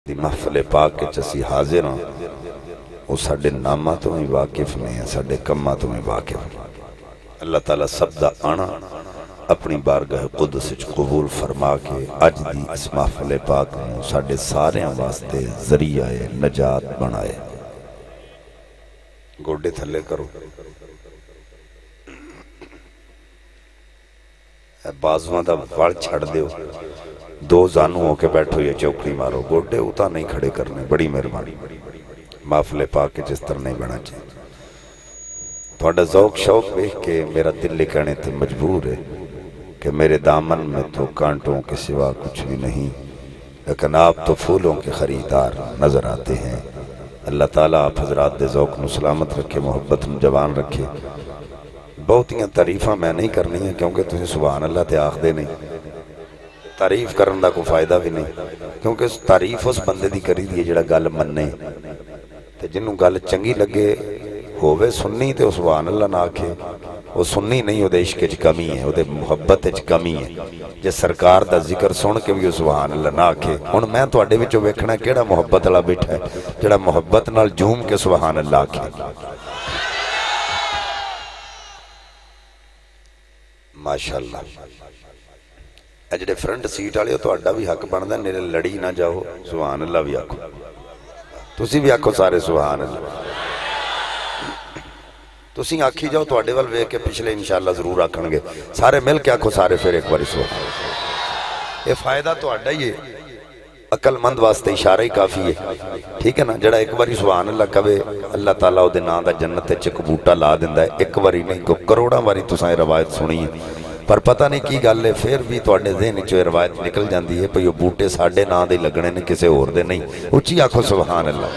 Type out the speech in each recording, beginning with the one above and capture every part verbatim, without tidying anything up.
دی محفل پاک کے چسی حاضر ہوں وہ ساڑھے نامہ تو ہی واقف نہیں ہے، ساڑھے کمہ تو ہی واقف نہیں۔ اللہ تعالیٰ سب دا آنا اپنی بارگاہ قدس قبول فرما کے اج دی اس محفل پاک میں ساڑھے سارے واسطے ذریعہ نجات بنائے۔ گوڑے تھلے کرو، بازوان دا وڑ چھڑ دیو، دو زانو ہو کے بیٹھو یا چوکڑی مارو، گوڑے اتا نہیں کھڑے کرنے، بڑی مہربانی۔ محفل پاک کے جس طرح نہیں بنا چاہیے۔ تھوڑا ذوق شوق دیکھ کے میرا دل لکھنے تے مجبور ہے کہ میرے دامن میں تو کانٹوں کے سوا کچھ بھی نہیں، لیکن آپ تو پھولوں کے خریدار نظر آتے ہیں۔ اللہ تعالیٰ آپ حضرات دے ذوق نو سلامت رکھے، محبت نو جوان رکھے۔ بہتیاں تعریفاں میں نہیں کرنی ہیں کیونکہ تجھے سبحان اللہ تے آخ دے نہیں، تعریف کرن دا کوئی فائدہ بھی نہیں، کیونکہ تعریف اس بندے دی کری دی جڑا گل مننے تے جنہوں گل چنگی لگے ہووے سننی تے سبحان اللہ نہ آکھے، وہ سننی نہیں، وہ دے عشق وچ کمی ہے، وہ دے محبت وچ کمی ہے۔ جے سرکار دا ذکر سن کے بھی سبحان اللہ نہ آکھے، ہن میں تواڈے وچوں ویکھنا کیڑا محبت والا بیٹھا ہے جڑا محبت نال جھوم کے سبحان اللہ آکھے۔ ماشاءاللہ اجڑے فرنٹ سیٹ والے تو اڈا بھی حق بندا میرے لڑی نہ جاؤ، سبحان اللہ بھی آکھو، تسی بھی آکھو سارے سبحان اللہ۔ تسی آکھی جاؤ تو اڈے وال ویکھ کے پچھلے انشاءاللہ ضرور آکھن گے، سارے مل کے آکھو سارے پھر ایک باری سبحان اللہ۔ یہ فائدہ تو اڈا ہی ہے، عقل مند واسطے اشارہ ہی کافی ہے، ٹھیک ہے نا؟ جڑا ایک باری سبحان اللہ کہے اللہ تعالیٰ دے نام دا جنت وچ ایک بوٹا لا دیندا ہے، ایک باری نہیں کو کروڑاں باری تساں روایت سنی ہے، پر پتہ نہیں کی گل ہے پھر بھی تواڈے ذہن وچوں یہ روایت نکل جاندی ہے کہ یہ بوٹے ساڈے نام دے لگنے نے کسے اور دے نہیں۔ اچھی آکھو سبحان اللہ۔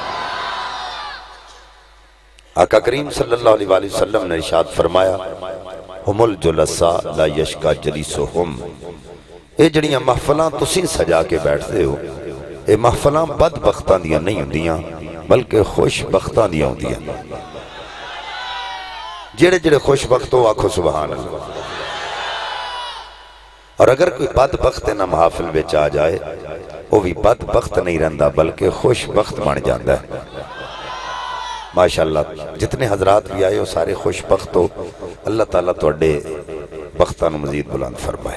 آقا کریم صلی اللہ علیہ وآلہ وسلم نے ارشاد فرمایا ہم الجلساء لا یشکا جلیسہم، اے جڑیاں محفلاں تسی سجا کے بیٹھتے ہو، اے محفلاں بدبختاں دیاں نہیں ہوندیاں بلکہ خوش بختاں دیاں ہوندیاں۔ جڑے جڑے خوش بخت ہو آکھو سبحان اللہ۔ اور اگر کوئی بدبخت نہ محافل بچ آ جائے وہ بھی بدبخت نہیں رہندا بلکہ خوش بخت بن جاندہ ہے۔ ماشاءاللہ جتنے حضرات بھی آئے ہو سارے خوش بخت ہو، اللہ تعالیٰ تو اڈے بختان مزید بلند فرمائے۔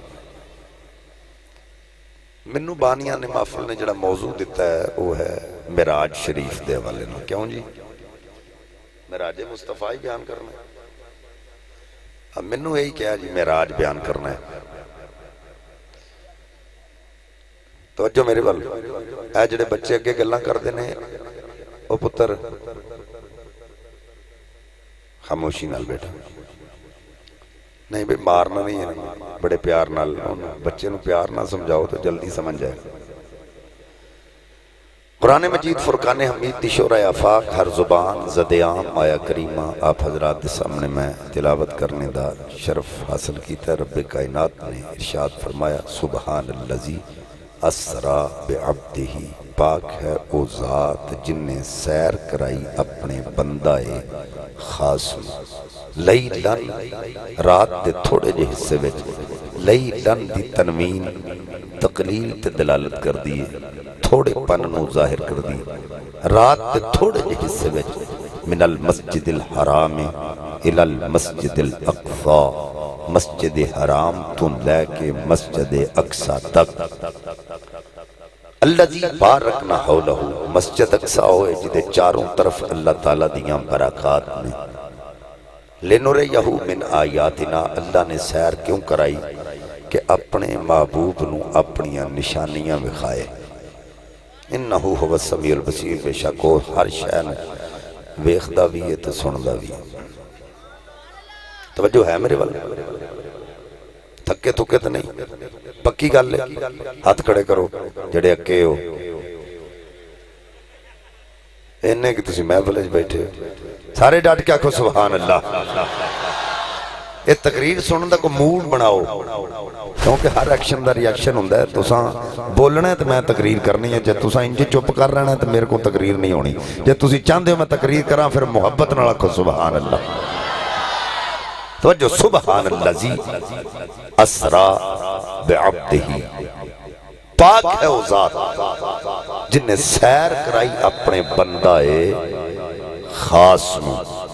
منو بانیاں نے محفل نے جڑا موضوع دیتا ہے وہ ہے معراج شریف دے والے نا، کیوں جی؟ معراج مصطفیٰ ہی بیان کرنا ہے، اب منو یہی کیا جی معراج بیان کرنا ہے۔ توجہ میرے بل، اے جڑے بچے اگے گلاں کر دینے او پتر خاموشی نال بیٹھا، نہیں بھئی مارنا نہیں ہے، بڑے پیار نال بچے نو پیار نہ سمجھاؤ تو جلدی سمجھ جائے۔ قرآن مجید فرقان حمید دی شورہ آفاق ہر زبان زدیام آیا کریمہ آپ حضرات دے سامنے میں تلاوت کرنے دا شرف حاصل کیتا ہے۔ رب کائنات نے ارشاد فرمایا سبحان اللذی اسرا بعبدہی، پاک ہے او ذات جن نے سیر کرائی اپنے بندہ خاص لئی لن، رات دے تھوڑے جے حصے وچ لئی لن دی تنوین تقلیل تے دلالت کر دی، تھوڑے پن نو ظاہر کر دی۔ رات دے تھوڑے جے حصے وچ من المسجد الحرام الى المسجد الاقصی، مسجد حرام تو لے کے مسجد اقصی تک، اللذی بارکنا حولہ، مسجد اقصی ہوئے جدے چاروں طرف اللہ تعالیٰ دیاں برکات میں، لِنُرِیَّہُ مِنْ آیاتنا، اللہ نے سیر کیوں کرائی کہ اپنے محبوب نو اپنیاں نشانیاں بکھائے۔ انہو هو السمیع البصیر، بے شک وہ ہر شے نے ویکھدا بھی ہے تو سندا بھی ہے۔ توجہ ہے میرے والے؟ تھکے تھکے تو نہیں، پکی گل ہے، ہاتھ کھڑے کرو جڑے اکے ہو، انہیں کہ تسی محفل وچ بیٹھے ہو، سارے ڈٹ کے آکھو سبحان اللہ۔ یہ تقریر سنن دا کو موڈ بناؤ، کیونکہ ہر ایکشن دا ری ایکشن ہوندا ہے، تساں بولنا ہے تو میں تقریر کرنی ہے، جے تساں انجے چپ کر رہنا ہے تو میرے کو تقریر نہیں ہونی، جے تسی چاہندے ہو میں تقریر کراں پھر محبت نال آکھو سبحان اللہ۔ توجہ سبحان اللذی اسرا بعبدہی، پاک ہے وہ ذات جن نے سیر کرائی اپنے بندہ خاص نو۔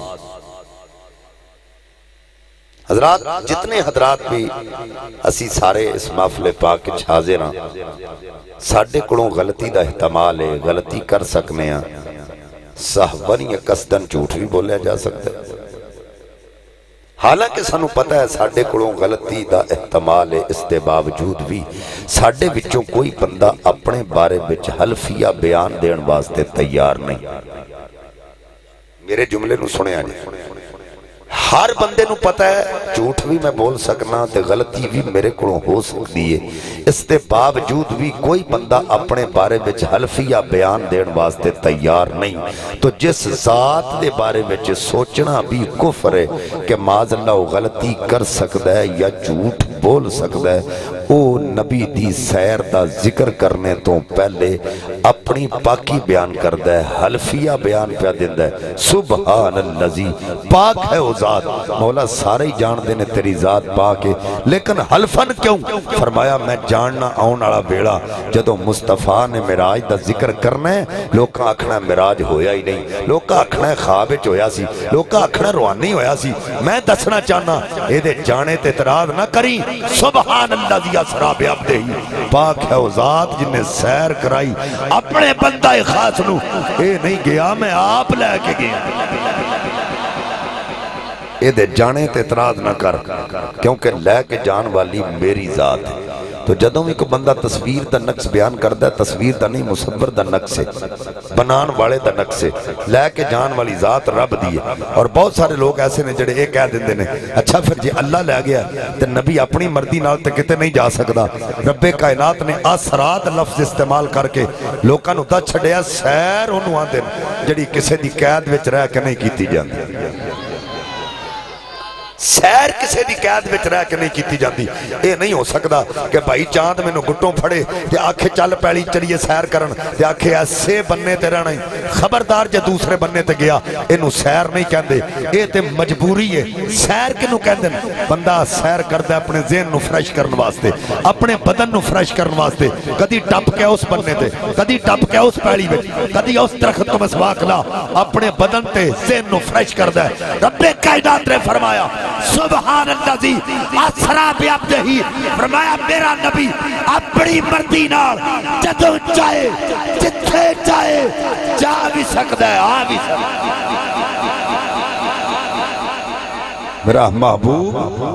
حضرات جتنے حضرات بھی اسی سارے اس محفل پاک حاضر ہاں، ساڈے کولوں غلطی دا احتمال ہے، غلطی کر سکنے ہیں، صحبن یا قصدن جھوٹ بھی بولیا جا سکتا ہے، حالانکہ سانو پتہ ہے ساڈے کولوں غلطی دا احتمال ہے، اس دے باوجود بھی ساڈے وچوں کوئی بندہ اپنے بارے وچ حلفیہ بیان دین واسطے تیار نہیں۔ میرے جملے نو سنے آجے، ہر بندے نو پتہ ہے جھوٹ بھی میں بول سکنا تے غلطی بھی میرے کولوں ہو سکتی ہے، اس دے باوجود بھی کوئی بندہ اپنے بارے وچ حلفیہ بیان دین واسطے تیار نہیں۔ تو جس ذات دے بارے وچ سوچنا بھی کفر ہے کہ معاذ اللہ غلطی کر سکتا ہے یا جھوٹ بول سکتا ہے، او نبی دی سیر دا ذکر کرنے تو پہلے اپنی پاکی بیان کردا ہے، حلفیہ بیان پہ دیندا ہے۔ سبحان اللذی، پاک ہے او ذات، مولا سارے ہی جان دینے تیری ذات پاک ہے، لیکن حلفن کیوں؟ فرمایا میں جاننا آؤن آڑا بیڑا جدو مصطفیٰ نے معراج دا ذکر کرنا ہے، لوکا آکھنا معراج ہویا ہی نہیں، لوکا آکھنا خوابچ ہویا سی، لوکا آکھنا روانی ہویا سی۔ میں دسنا چاہنا اے دے جانے تے اعتراض نہ کریں، سبحان اللہ دی اسرا بعبدہ، پاک ہے او ذات جن نے سیر کرائی اپنے بندہ خاص نو، اے نہیں گیا میں آپ لے کے گیا، اے دے جانے تے اعتراض نہ کر، کیونکہ لے کے جان والی میری ذات ہے۔ تو جدوں بھی کوئی بندہ تصویر دا نقص بیان کردا ہے، تصویر دا نہیں مصور دا نقص ہے، بنان والے دا نقص ہے، لے کے جان والی ذات رب دی ہے۔ اور بہت سارے لوگ ایسے نے جڑے ایک کہہ دیندے نے اچھا پھر جی اللہ لے گیا تے نبی اپنی مرضی نال تے کتے نہیں جا سکدا۔ رب کائنات نے اسرات لفظ استعمال کر کے لوکاں نو دا چھڈیا، سیر اونوں آندے جڑی کسے دی قید وچ رہ کے نہیں کیتی جاندی، سیر کسے دی قید وچ رہ کے نہیں کیتی جاندی۔ اے نہیں ہو سکدا کہ بھائی چاند میں نو گٹوں پھڑے تے آکھے چل پیلی چلیے سیر کرن تے آکھے ایسے بننے تے رہنا ہی، خبردار جے دوسرے بننے تے گیا اینو سیر نہیں کہندے، اے تے مجبوری ہے۔ سیر کنو کہندے بندہ سیر کردا اپنے ذہن نو فریش کرن واسطے، اپنے بدن نو فریش کرن واسطے، کدی ٹپ کے اس بننے تے، کدی ٹپ کے اس پیلی وچ، کدی اس درخت تو مسواک لا، اپنے بدن تے ذہن نو فریش کردا ہے۔ رب کائنات نے فرمایا سبحان اللذی اسرا بعبدہ، فرمایا میرا نبی اپنی مرضی نال جدوں چاہے جتھے چاہے جا بھی سکتا ہے، آ بھی سکتا ہے۔ میرا محبوب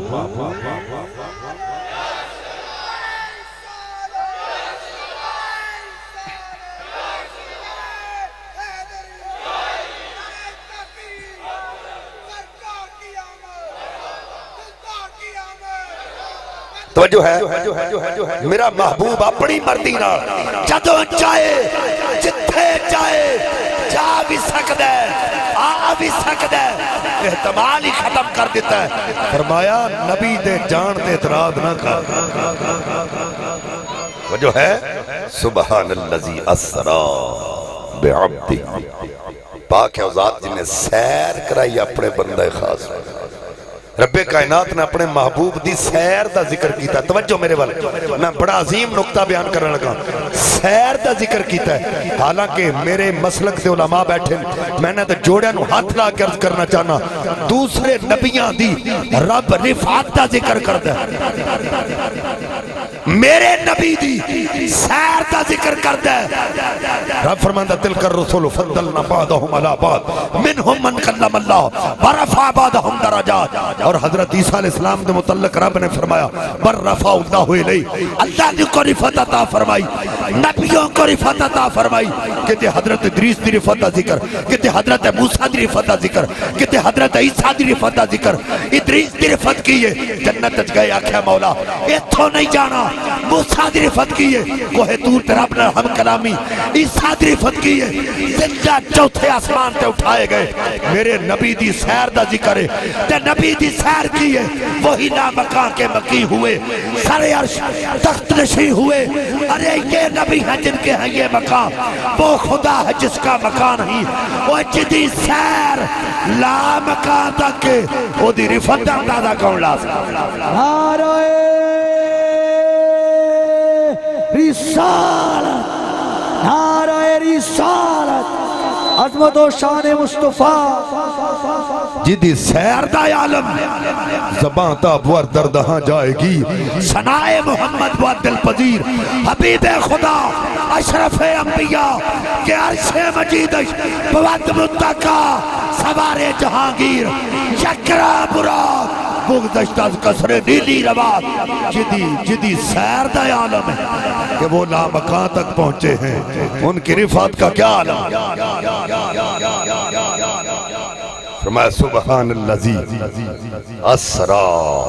توجہ ہے، میرا محبوب اپنی مرضی نال جدوں چاہے جتھے چاہے جا بھی سکتا ہے، آ بھی سکتا ہے، احتمال ہی ختم کر دیتا ہے۔ فرمایا نبی دے جان تے اعتراض نہ کر۔ توجہ ہے، سبحان اللذی اسرا بعبدہ، پاک ہے ذات جن نے سیر کرائی اپنے بندہ خاص۔ رب کائنات نے اپنے محبوب دی سیر دا ذکر کیتا ہے۔ توجہ میرے والے، میں بڑا عظیم نقطہ بیان کرنے لگا، سیر دا ذکر کیتا ہے۔ حالانکہ میرے مسلک سے علماء بیٹھے، میں نے تو جوڑے نو ہاتھ لا کے عرض کرنا چاہنا، دوسرے نبیاں دی رب رفعت دا ذکر کرتا ہے، میرے نبی دی سیر دا ذکر کرتا ہے۔ رب فرماندہ تلک الرسول فضلنا بعضهم على بعض منهم من کلم اللہ ورفع بعضهم درجات۔ اور حضرت عیسیٰ علیہ السلام دے متعلق رب نے فرمایا بر رفع اللہ الیہ، اللہ نے کو رفعت عطا فرمائی، نبیوں کو رفعت عطا فرمائی۔ کہتے حضرت ادریس دی رفعت دا ذکر، کہتے حضرت موسیٰ دی رفعت دا ذکر، کہتے حضرت عیسیٰ دی رفعت دا ذکر۔ ادریس دی رفعت کیے جنت تج گئے، آکھیا مولا ایتھوں نہیں جانا، موسیٰ دی رفعت کیے کوہ طور تے رب نے ہم کلامی، عیسیٰ دی رفعت کیے زندہ چوتھے آسمان تے اٹھائے گئے۔ میرے نبی دی سیر دا ذکر ہے تے نبی دی سیر کیے، وہی نامکان کے مکی ہوئے، سر عرش تخت نشین ہوئے۔ ارے یہ نبی ہیں جن کے ہیں یہ مکان، وہ خدا ہے جس کا مکان نہیں، وہ جدی سیر لا مکان تک کے وہ دی رفعت دا اندازہ کون لا سکتا۔ نعرہ رسالت، نعرہ رسالت عظمت و شان مصطفیٰ جدی سیر دا عالم زبان تا بور دردہاں جائے گی ثنائے محمد و دل پذیر حبیب خدا اشرف انبیاء کہ عرش مجیدش بود متقا سوار جہانگیر یکرا براد بگدشت از قصر نیلی رواد جدی جدی سیر دا عالم ہے کہ وہ لامکان تک پہنچے ہیں ان کی رفعت کا کیا عالم فرمایا سبحان اللذی اسرا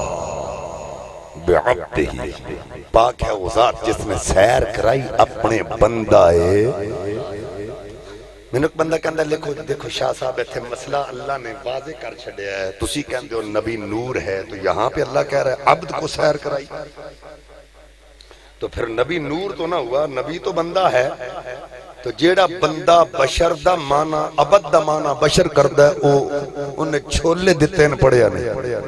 بعبدہ پاک ہے وہ ذات جس نے سیر کرائی اپنے بندائے میں نے ایک بندہ کہندہ لکھو دیکھو شاہ صاحب ایتھے مسئلہ اللہ نے واضح کر چھڑیا ہے تسی کہندے ہو نبی نور ہے تو یہاں پہ اللہ کہہ رہا ہے عبد کو سیر کرائی تو پھر نبی نور تو نہ ہوا نبی تو بندہ ہے تو جیڑا بندہ بشر دا مانا عبد دا مانا بشر کردہ ہے وہ انہیں چھولے دیتے ہیں پڑھیا نہیں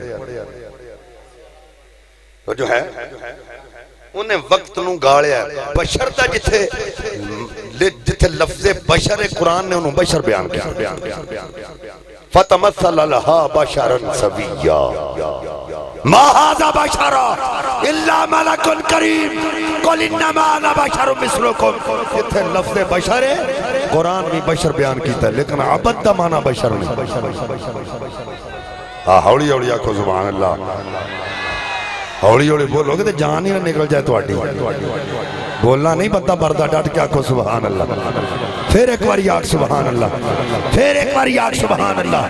تو جو ہے انہیں وقت نو گاڑیا ہے بشر دا جتھے جتھے لفظ بشر قرآن نے انہوں بشر بیان کیا فَتَمَثَّلَ لَهَا بَشَرًا سَوِيًّا مَا هَذَا بَشَرًا إِلَّا مَلَكٌ كَرِيمٌ قُلْ إِنَّمَا أَنَا بَشَرٌ مِثْلُكُمْ جتھے لفظ بشر ہے قرآن بھی بشر بیان کیتا ہے لیکن عبد دا مانا بشر نہیں ہاں ہوڑی ہوڑی آکھو سبحان اللہ ہوڑی ہوڑی بولو گے تو جان ہی نہ نکل جائے تو آٹی بولنا نہیں بندہ بردہ ڈٹ کے آکھو سبحان اللہ پھر ایک باری آکھ سبحان اللہ پھر ایک باری آکھ سبحان اللہ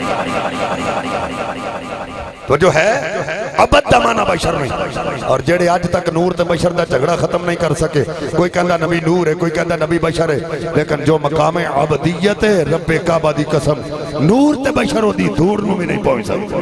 تو جو ہے عبد دا مانا بشر نہیں اور جڑے آج تک نور تے بشر دا جھگڑا ختم نہیں کر سکے کوئی کہندہ نبی نور ہے کوئی کہندہ نبی بشر ہے لیکن جو مقام عبدیت ہے رب کعبہ دی قسم نور تے بشر ہو دی دور نو بھی نہیں پہنچ سکتے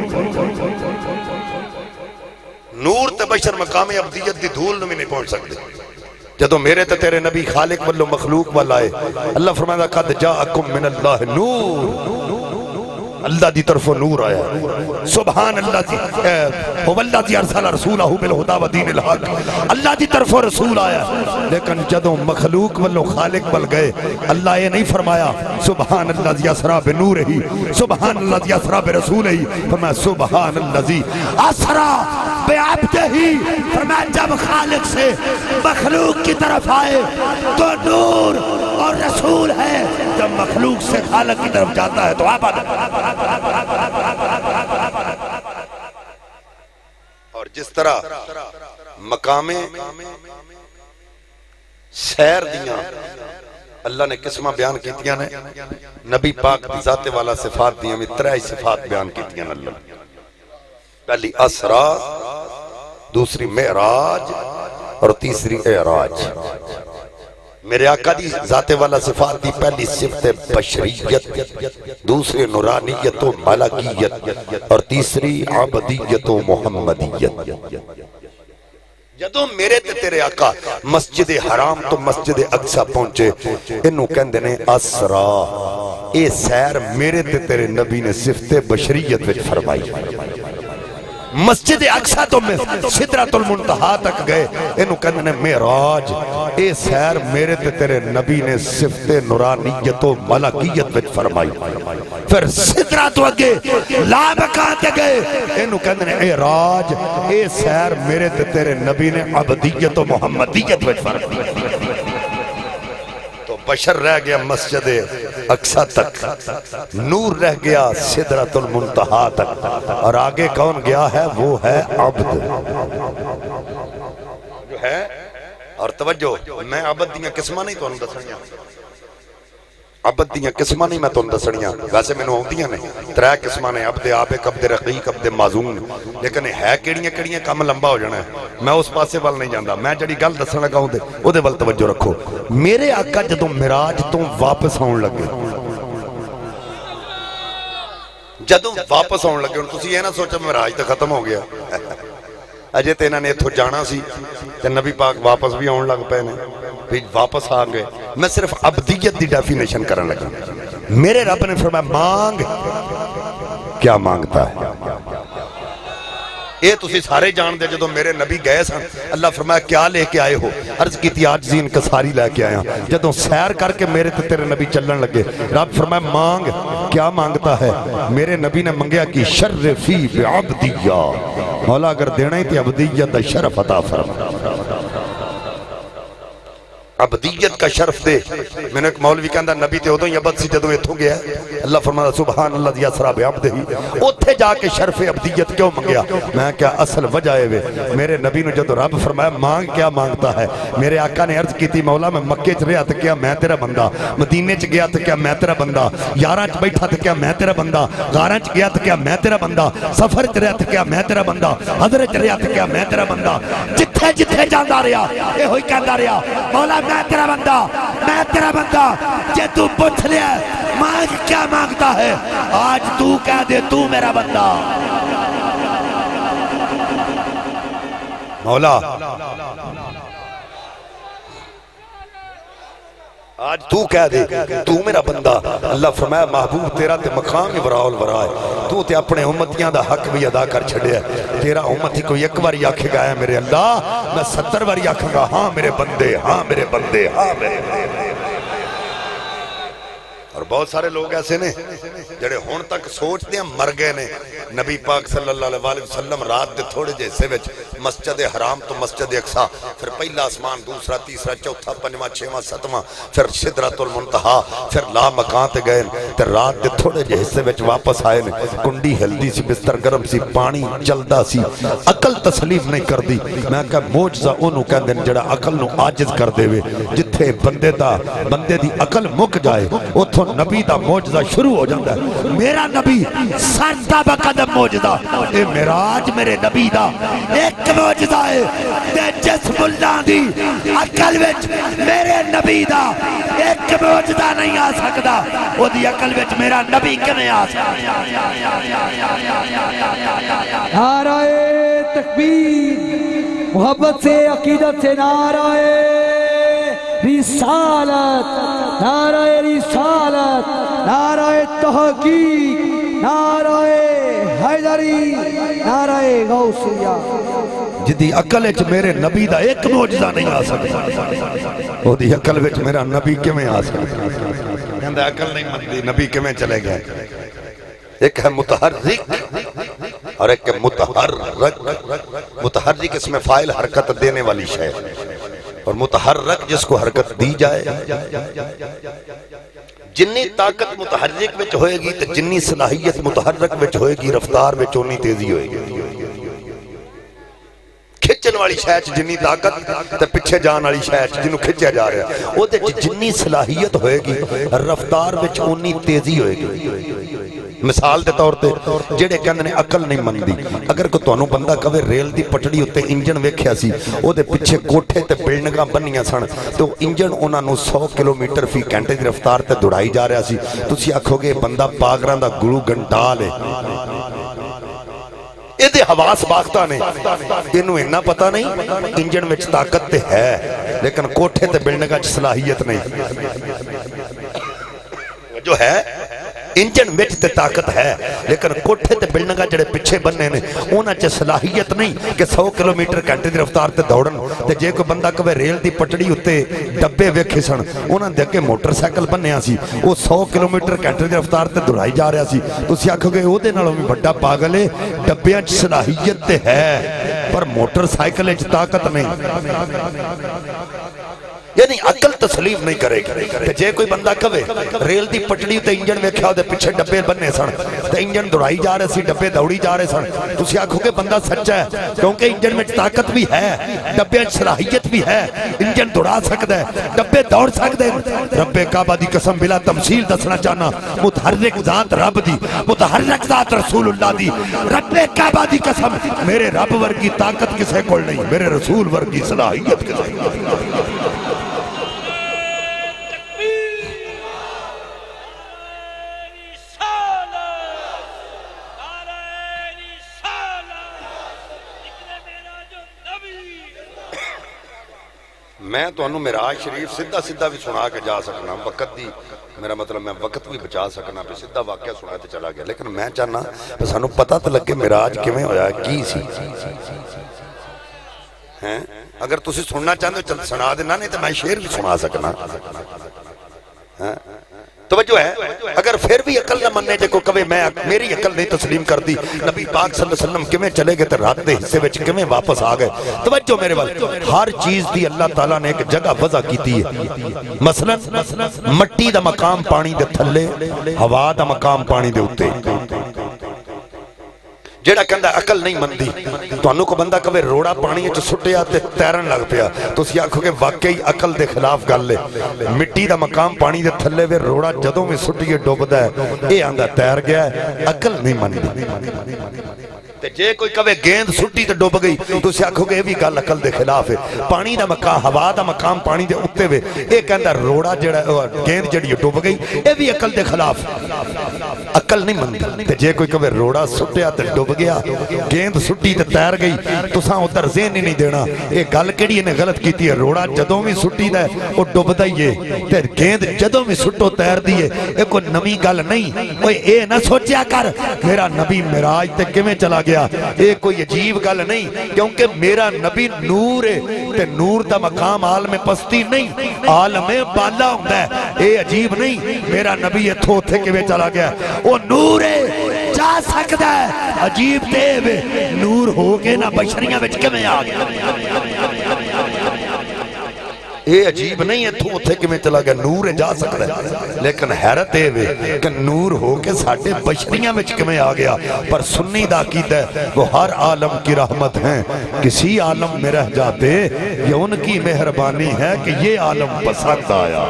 نور تے بشر مقام عبدیت دی دھول نو بھی نہیں پہنچ سکتے جدو میرے تے تیرے نبی خالق والو مخلوق والائے اللہ فرمائے قد جاءکم من اللہ نور اللہ دی طرف نور آیا سبحان اللہ دی واللہ دی ارسل رسولہ بالہدا و دین الحق اللہ دی طرف رسول آیا لیکن جدو مخلوق والو خالق بل گئے اللہ یہ نہیں فرمایا سبحان اللہ دی اسرا بنور ہی سبحان اللہ دی اسرا برسول ہی فرمایا سبحان اللہ دی اسرا بعبدہ ہی فرمایا جب خالق سے مخلوق کی طرف آئے تو نور اور رسول ہے جب مخلوق سے خالق کی طرف جاتا ہے تو عبد اور جس طرح مقام سیر دیاں اللہ نے قسمہ بیان کیتیاں نے نبی پاک دی ذات والا صفات دیاں میں ترہی صفات بیان کیتیاں اللہ پہلی اسرا دوسری معراج اور تیسری اعراج میرے آقا دی ذات والا صفات دی پہلی صفت بشریت دوسری نورانیت و ملکیت اور تیسری عبدیت و محمدیت جدو میرے تے تیرے آقا مسجد حرام تو مسجد اقصی پہنچے انہوں کہندے نے اسرا اے سیر میرے تے تیرے نبی نے صفت بشریت وچ فرمائی مسجد اقصی تو میں سدرۃ المنتہا تک گئے انہوں کہنے نے معراج اے سیر میرے تے تیرے نبی نے صفت نورانیت و ملکیت وچ فرمائی پھر سدرۃ تو اگے لا مکان تے گئے انہوں کہنے نے اعراج اے سیر میرے تے تیرے نبی نے عبدیت و محمدیت وچ فرمائی بشر رہ گیا مسجد اقصی تک نور رہ گیا سدرۃ المنتہا تک اور آگے کون گیا ہے وہ ہے عبد جو ہے اور توجہ میں عبد دیاں قسمہ نہیں تو انہوں دسنیاں عبد دیاں قسمہ نہیں میں تو انہوں دسنیاں ویسے میں نے ہوں دیاں نہیں ترہ قسمہ نے عبد عابق عبد رقیق عبد معزون لیکن ہے کیڑیاں کیڑیاں کم لمبا ہو جانا ہے میں اس پاسے وال نہیں جاندہ میں جڑی گل دسنا لگا ہوں دے وہ دے وال توجہ رکھو میرے آقا جدوں معراج تو واپس آن لگے جدوں واپس آن لگے تسی یہ نہ سوچا معراج تو ختم ہو گیا اجے تے انہاں نے اتھوں جانا سی تے نبی پاک واپس بھی آن لگ پے نے پھر واپس آ گئے میں صرف عبدیت دی ڈیفینیشن کرنے لگا میرے رب نے فرمایا مانگ کیا مانگتا ہے اے تسی سارے جان دے جدو میرے نبی گئے سن اللہ فرمایا کیا لے کے آئے ہو؟ عرض کی تھی آج زین کساری لے کے آیا جدو سیر کر کے میرے تے تیرے نبی چلن لگے رب فرمایا مانگ کیا مانگتا ہے؟ میرے نبی نے منگیا کی شرفی بعبدیہ مولا اگر دینا ہی تھی عبدیت دا شرف عطا فرما عبدیت کا شرف دے میں نے ایک مولوی کہندہ نبی تے ادوں عبد سی جدوں ایتھوں گیا اللہ فرماتا سبحان اللہ دی اسرا بعبدہ اوتھے جا کے شرف عبدیت کیوں منگیا؟ میں کیا اصل وجہ ہے وے میرے نبی نے جدوں رب فرمایا مانگ کیا مانگتا ہے میرے آقا نے عرض کی تھی مولا میں مکے چ رہیا تے کیا میں تیرا بندہ مدینے چ گیا تے کیا میں تیرا بندہ یاراں چ بیٹھا تے کیا میں تیرا بندہ غاراں چ گیا تے کیا میں تیرا بندہ سفر چ رہیا تے کیا میں تیرا بندہ حضر چ رہیا تے کیا میں تیرا بندہ جتھے جتھے جاندا رہیا اے ہوئی کہندا رہیا مولا میں تیرا بندہ میں تیرا بندہ جے تو پوچھ لیا مانگ کیا مانگتا ہے آج تو کہہ دے تو میرا بندہ مولا آج تو کہہ دے تو میرا بندہ اللہ فرمایا محبوب تیرا تے مقام ہی وراء الورا ہے تو تے اپنے امتیاں دا حق بھی ادا کر چھڑے ہے تیرا امتی کوئی ایک باری آکھے گا ہے میرے اللہ میں ستر باری آکھے گا ہاں میرے بندے ہاں میرے بندے ہاں میرے بندے اور بہت سارے لوگ ایسے نے جڑے ہون تک سوچتے ہیں مر گئے نے نبی پاک صلی اللہ علیہ وسلم رات دے تھوڑے جے حصے وچ مسجد حرام تو مسجد اقصا پھر پہلا آسمان دوسرا تیسرا چوتھا پنجواں چھواں ستواں پھر سدرۃ المنتہا پھر لا مکان تے گئے تے رات دے تھوڑے جے حصے وچ واپس آئے نے کنڈی ہلدی سی بستر گرم سی پانی چلدا سی عقل تسلیم نہیں کردی میں کہا معجزہ اونوں کہندے نے جڑا عقل نو عاجز کر دے وے جتھے بندے دا بندے دی عقل مک جائے اوتھوں نبی دا معجزہ شروع ہو جاتا ہے میرا نبی سرتا بقدم معجزہ اے معراج میرے نبی دا ایک معجزہ ہے تے جسم اللہ دی عقل وچ میرے نبی دا ایک معجزہ نہیں آ سکتا او دی عقل وچ میرا نبی کنے آ سکتا نعرہ تکبیر محبت سے عقیدت سے نعرہ رسالت نعرہ رسالت نعرہ تحقیق نعرہ حیدری نعرہ غوثیہ جدی عقل وچ میرے نبی دا ایک معجزہ نہیں آ سکتا او دی عقل وچ میرا نبی کیویں آ سکتا کہندا عقل نہیں مندی نبی کیویں چلے گئے ایک ہے متحرک اور ایک ہے متحرک متحرک اس میں فاعل حرکت دینے والی شے اور متحرک جس کو حرکت دی جائے جنی طاقت متحرک وچ ہوئے گی تو جنی صلاحیت متحرک وچ ہوئے گی رفتار وچ انی تیزی ہوئے گی کھچن والی شاید جنی طاقت تے پچھے جان والی شاید جنوں کھچیا جا رہا ہے وہ دے جنی صلاحیت ہوئے گی رفتار وچ انی تیزی ہوئے گی مثال دے طور تے جڑے کہندے نے عقل نہیں مندی اگر کو تانوں بندہ کہے ریل دی پٹڑی اُتے انجن ویکھیا سی او دے پیچھے کوٹھے تے بلڈنگاں بنیاں سن تو انجن انہاں نوں سو کلومیٹر فی گھنٹے دی رفتار تے دوڑائی جا رہا سی تسی آکھو گے بندہ پاگراں دا گلو گھنٹال ہے اے دے حواس باختہ نے انہوں انہا پتہ نہیں انجن وچ طاقت تے ہے لیکن کوٹھے تے بلڈنگاں چ صلاحیت نہیں جو ہے انجن وچ تے طاقت ہے لیکن کوٹھے تے بلڈنگاں جڑے پیچھے بننے نے انہاں چ صلاحیت نہیں کہ سو کلومیٹر گھنٹے دی رفتار تے دوڑن تے جے کوئی بندہ کہے ریل دی پٹڑی اُتے ڈبے ویکھے سن انہاں دے اگے موٹر سائیکل بنیا سی او سو کلومیٹر گھنٹے دی رفتار تے دوڑائی جا رہا سی تسی آکھو گے او دے نالوں وی بڑا پاگل ہے ڈبیاں چ صلاحیت تے ہے پر موٹر سائیکل وچ طاقت نہیں یعنی عقل تسلیم نہیں کرے گی جے کوئی بندہ کہے ریل دی پٹڑی تے انجن ویکھیا دے پیچھے ڈبے بننے سن تے انجن دوڑائی جا رہے سی ڈبے دوڑی جا رہے سن تسی آکھو کہ بندہ سچا ہے کیونکہ انجن میں طاقت بھی ہے ڈبے صلاحیت بھی ہے انجن دوڑا سکتا ہے ڈبے دوڑ سکتے ہیں رب کعبہ دی قسم بلا تمثیل دسنا چاہنا متحرک ذات رب دی متحرک ذات رسول اللہ دی رب کعبہ دی قسم میرے رب ورگی طاقت کسے کول نہیں میرے رسول ورگی صلاحیت کسے کول میں تو انہوں معراج شریف سدھا سدھا بھی سنا کے جا سکنا وقت دی میرا مطلب میں وقت بھی بچا سکنا پہ سدھا واقعہ سنا تے چلا گیا لیکن میں چاہنا سانو پتہ تو لگے معراج کیویں ہویا کی سی ہیں اگر تسی سننا چاہتے ہو سنا دینا نہیں تو میں شعر بھی سنا سکنا توجہ ہے اگر پھر بھی عقل نہ مننے جے کو کہے میں میری عقل نہیں تسلیم کر دی نبی پاک صلی اللہ علیہ وسلم کیویں چلے گئے تے رات دے حصے وچ کیویں واپس آ گئے توجہ میرے وال ہر چیز دی اللہ تعالیٰ نے ایک جگہ وضع کیتی ہے مثلا مٹی دا مقام پانی دے تھلے ہوا دا مقام پانی دے اوتے جیڑا کہندا عقل نہیں مندی تانوں کو بندہ کہے روڑا پانی وچ سٹیا تے تیرن لگ پیا تسی آکھو کہ واقعی عقل دے خلاف گل ہے مٹی دا مقام پانی دے تھلے وے روڑا جدوں وی سٹیے ڈوبدا ہے اے آندا تیر گیا ہے عقل نہیں مندی تے جے کوئی کہے گیند سٹی تے ڈوب گئی تسی آکھو کہ اے وی گل عقل دے خلاف ہے پانی دا مقام ہوا دا مقام پانی دے اوتے وے اے کہندا روڑا جڑا گیند جڑی ڈوب گئی اے وی عقل دے خلاف عقل نہیں مندی تے جے کوئی کہے روڑا سٹیا تے ڈوب گیا گیند سٹی تے تیر گئی تساں ادھر ذہن ہی نہیں دینا اے گل کیڑی نے غلط کیتی ہے روڑا جدوں بھی سٹی دا ہے او ڈوبدا ہی ہے تے گیند جدوں بھی سٹو تیر دی ہے اے کوئی نویں گل نہیں اوے اے نہ سوچیا کر میرا نبی معراج تے کیویں چلا گیا اے کوئی عجیب گل نہیں کیونکہ میرا نبی نور ہے تے نور دا مقام عالم پستی نہیں عالم بالا ہوندا ہے اے عجیب نہیں میرا نبی ایتھوں اوتھے کیویں چلا گیا او نور ہے جا سکتا ہے عجیب دیو نور ہو کے نہ بشریاں وچ کیویں آ گیا اے عجیب نہیں ہے تو اتھے کیویں چلا گیا نور جا سکتا ہے لیکن حیرت ہے کہ نور ہو کے ساڈے بشریاں وچ کیویں آ گیا پر سنی دا عقیدہ ہے وہ ہر عالم کی رحمت ہیں کسی عالم میں رہ جاتے یہ ان کی مہربانی ہے کہ یہ عالم پسند آیا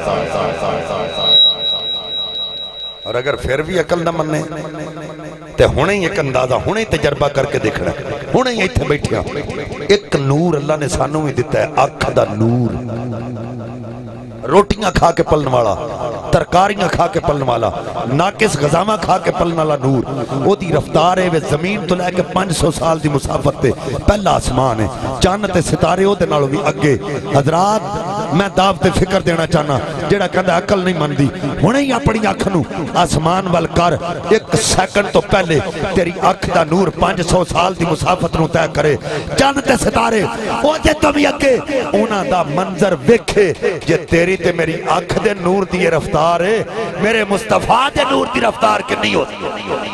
اور اگر پھر بھی عقل نہ مننے تے ہونے ہی ایک اندازہ ہونے ہی تجربہ کر کے دیکھنا ہونے ہی ایتھے بیٹھیا ایک نور اللہ نے سانوں ہی دیتا ہے آنکھ دا نور روٹیاں کھا کے پلن والا ترکاریاں کھا کے پلن والا ناقص غذامہ کھا کے پلن والا نور وہ دی رفتار ہے وہ زمین تو لے کے پانچ سو سال دی مسافت تے پہلا آسمان ہے چاند تے ستارے ہو دے نالوں بھی اگے حضرات میں دعوت فکر دینا چاہنا جیڑا کہندا عقل نہیں مندی ہونے ہی اپنی اکھ نو آسمان وال کر ایک سیکنڈ تو پہلے تیری اکھ دا نور پانچ سو سال دی مسافت نو طے کرے چاند تے ستارے او دے تو بھی اگے انہاں دا منظر ویکھے جے تیری تے میری اکھ دے نور دی رفتار ہے میرے مصطفیٰ دے نور دی رفتار کنی ہوتی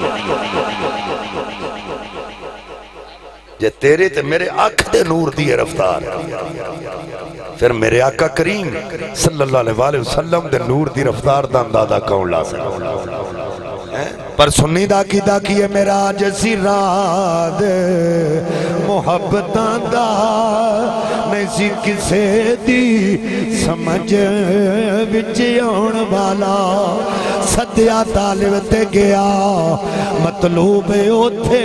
جے تیرے تے میرے اکھ دے نور دی رفتار پھر میرے آقا کریم صلی اللہ علیہ وسلم دے نور دی رفتار دا اندازہ کون لا سکتا پر سنی دا کی دا کیے میرا جیسی رات محبتاں دا نہیں سی کسے دی سمجھ وچ آن والا سدیا طالب تے گیا مطلوب اوتھے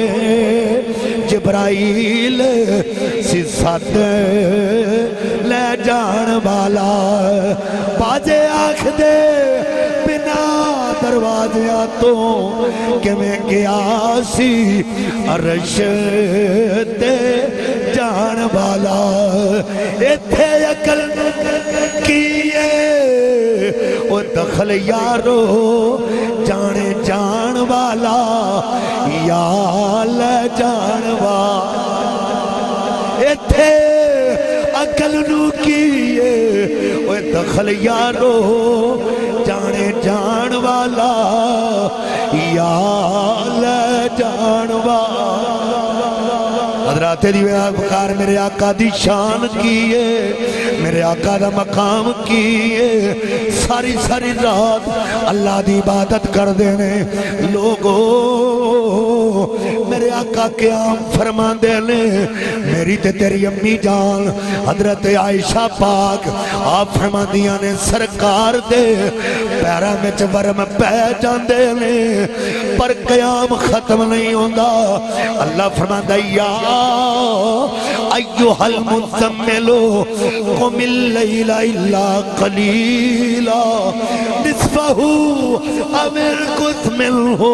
جبرائیل سی سد لے جان والا باجے آنکھ دے بنا دروازیاں تو کہ میں گیا سی عرش تے جان والا ایتھے عقل کیے وہ دخل یارو جانے جان والا یا لے جان والا ایتھے عقل نو کیے وہ دخل یارو جانے جان والا یا لے جان والا حضرات دی بکار میرے آقا دی شان کیے میرے آقا دا مقام کیے ساری ساری رات اللہ دی عبادت کر دینے لوگوں میرے آقا قیام فرما دینے میری تے تیری امی جان حضرت عائشہ پاک آپ فرما دیا نے سرکار دے پیرا میں چورم پہ جان دینے پر قیام ختم نہیں ہوندہ اللہ فرما دیا ایوہ المزملو قم اللیل الا قلیلا نصفہو امر کت ملہو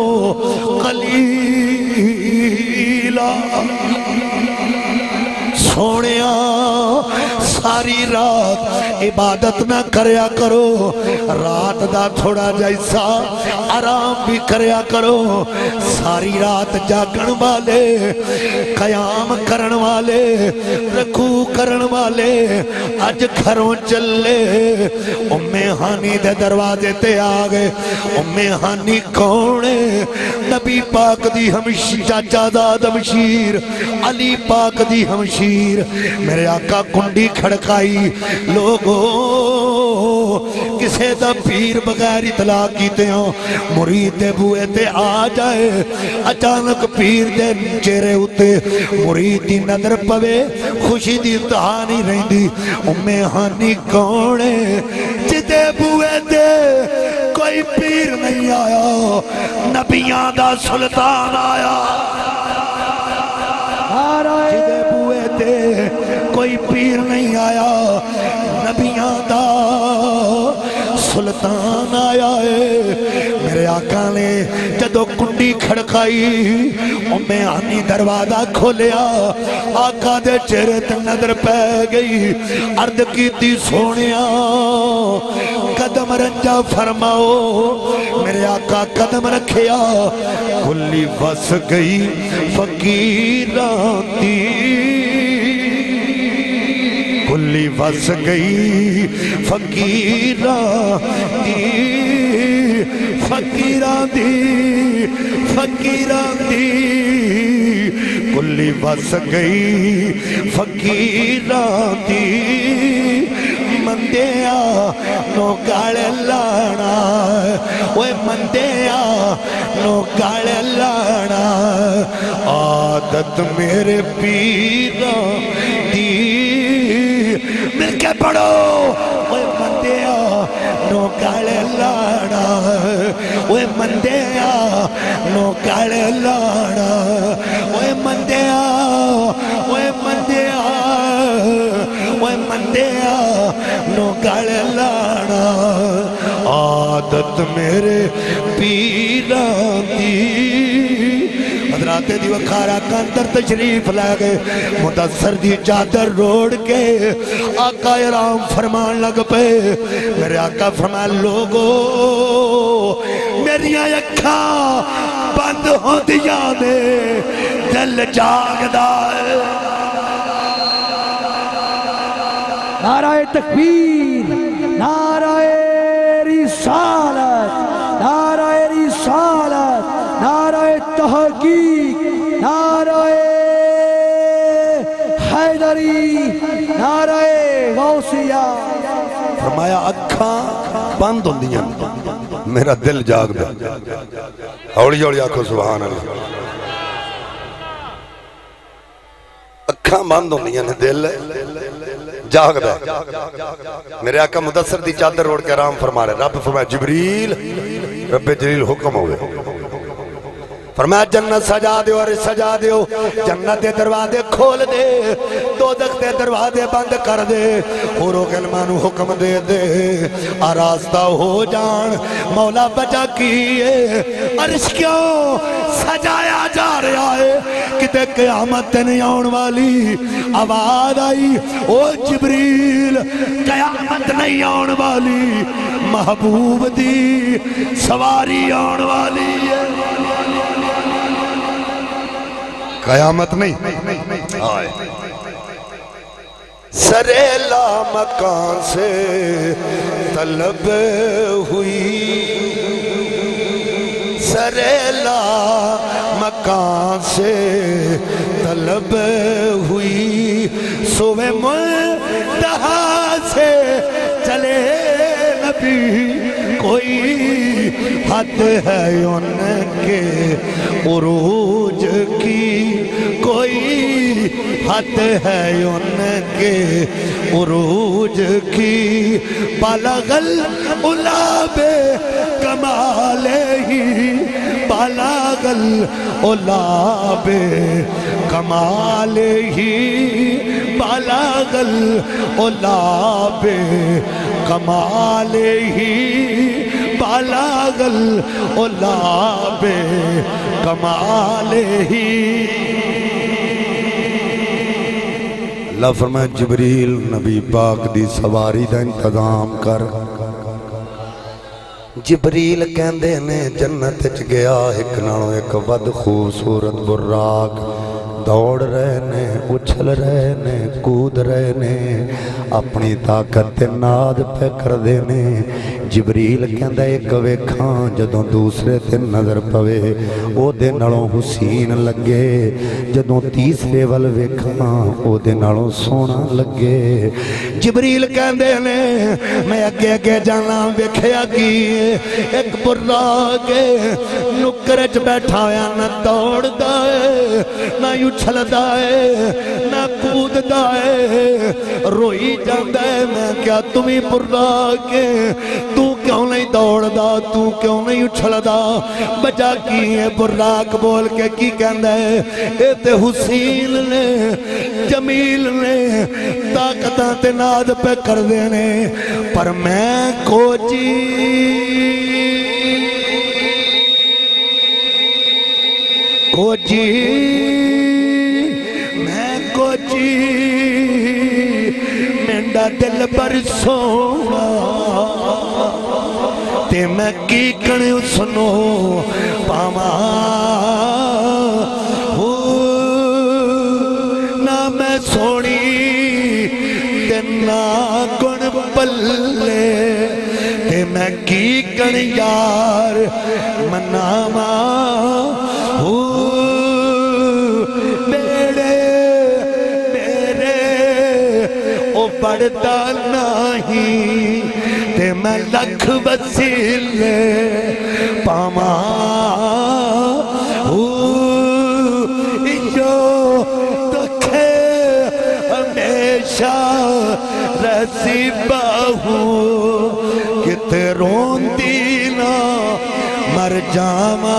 قلیلا سونیا ساری رات عبادت نہ کریا کرو رات دا تھوڑا جیسا آرام بھی کریا کرو ساری رات جاگن والے قیام کرن والے رکوع کرن والے اج گھروں چلے ام ہانی دے دروازے تے آگئے ام ہانی کونے نبی پاک دی ہمشیر چاچا داد ہمشیر علی پاک دی ہمشیر میرے آقا کنڈی کھڑکائی لوگوں کسے دا پیر بغیر اطلاع کیتے ہوں مرید بوئے تے آ جائے اچانک پیر دے چہرے ہوتے مرید دی نظر پوے خوشی دی انتہا نہیں رہی دی ام ہانی کونے جدے بوئے تے کوئی پیر نہیں آیا نبیان دا سلطان آیا جدے بوئے تے کوئی پیر نہیں آیا نبیان دا سلطان آیا ہے میرے آقا نے جدو کنڈی کھڑکائی ام ہانی دروازہ کھولیا آقا دے چہرے تے نظر پہ گئی عرض کیتی سونیا قدم رنجا فرماؤ میرے آقا قدم رکھیا کلی بس گئی فقیران دی کلی بس گئی فقیران دی فقیران دی فقیران دی کلی بس گئی فقیران دی مندیا نو گاڑے لانا اوے مندیا نو گاڑے لانا عادت میرے پیران دی مل کے پڑھو اوے مندیا نو گاڑے لانا اوے مندیا نو گاڑے لانا اوے مندیا اوے مندیا اوے مندیا نو گاڑے لانا عادت میرے پیران دی حضرات دی وکھارا کا اندر تشریف لے گئے مدثر دی چادر روڑ کے آقا ارام فرمان لگ پے میرے آقا فرمان لوگو میری اکھاں بند ہو دیا نے دل جاگ دائے نعرہ تکبیر نعرہ رسالت نعرہ رسالت نعرہ تحقیق نعرہ حیدری نعرہ غوثیہ فرمایا اکھاں بند ہوں دیا میرا دل جاگ دا اوڑی اوڑی آکھو سبحان اللہ اکھاں بند ہوں دیا دل جاگ دا میرے آقا مدثر دی چادر روڑ کے آرام فرما رہے رب فرمایا جبریل رب جلیل حکم ہوئے فرمایا جنت سجا دیو اور سجا دیو جنت دے دروازے کھول دے دوزخ دے دروازے بند کر دے حورو غلمانو حکم دے دے آراستہ ہو جان مولا بچا کیے عرش کیوں سجایا جا رہا ہے کتے قیامت نہیں آن والی آواز آئی او جبریل قیامت نہیں آن والی محبوب دی سواری آن والی ہے قیامت نہیں آئے سریلا مکان سے طلب ہوئی سریلا مکان سے طلب ہوئی سوے منتہا سے چلے نبی کوئی حد ہے ان کے عروج کی کوئی حد ہے ان کے عروج کی بلغ العلا بے کمال ہی بلغ العلا بے کمال ہی بلغ العلا بے کمال ہی بلغ العلا بے کمال ہی اللہ فرمایا جبریل نبی پاک دی سواری دا انتظام کر جبریل کہندے نے جنت چ گیا ایک نالوں ایک ود خوبصورت براق دوڑ رہے نے اچھل رہے نے کود رہے نے اپنی طاقت ناد پہ کر دینے جبریل کہندا ایک ویکھاں جدوں دوسرے تے نظر پوے او دے نالوں حسین لگے جدوں تیسرے ول ویکھاں او دے نالوں سونا لگے جبریل کہندے نے میں اگے اگے جانا ویکھیا کی ایک براق نکر وچ بیٹھا ہویا نہ دوڑدا اے نہ اچھلدا اے نہ کوددا اے روئی جاندا اے میں کیا تمہیں براق تو کیوں نہیں دوڑدا تو کیوں نہیں اچھلدا بچا کی ہے براق بول کے کی کہندا ہے اے تے حسین نے جمیل نے طاقتاں تے ناد پہ کر دینے پر میں کوچی کوچی میں کوچی میںڈا دل پر سونا تے میں کی کنے سنو پاما نہ میں سونی تے نہ گن پلے تے میں کی کنے یار مناما میرے میرے او بڑھتا نہیں تے میں لکھ وسیلے پاما جو دکھے ہمیشہ رسی باہو کتے روندی نہ مر جاما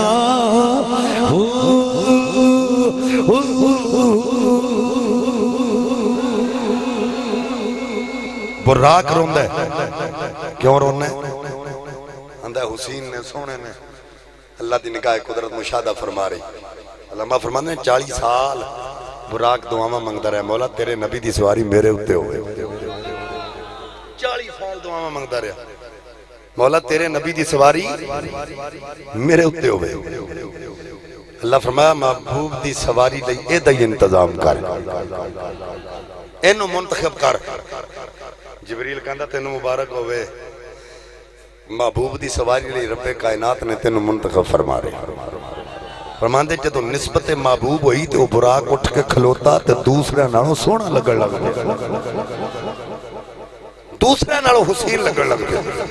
براق روندہ ہے کیوں روندہ ہے اندہ حسین نے سونے نے اللہ دی نگاہ قدرت مشاہدہ فرما رہی علماء فرمانے ہیں چالیس سال براق دعاواں منگتا رہے مولا تیرے نبی دی سواری میرے اتے ہوئے چالیس سال دعاواں منگتا رہے مولا تیرے نبی دی سواری میرے اتے ہوئے اللہ فرمایا محبوب دی سواری لئی اے دائی انتظام کر اینو منتخب کر جبریل کہندا تینو مبارک ہوئے محبوب دی سواری لئی رب کائنات نے تینو منتخب فرما رہے فرمان دے جدو نسبت محبوب ہوئی تے وہ براق اٹھ کے کھلوتا تے دوسرے نالوں سونا لگڑ لگ دوسرے نالوں حسین لگڑ لگ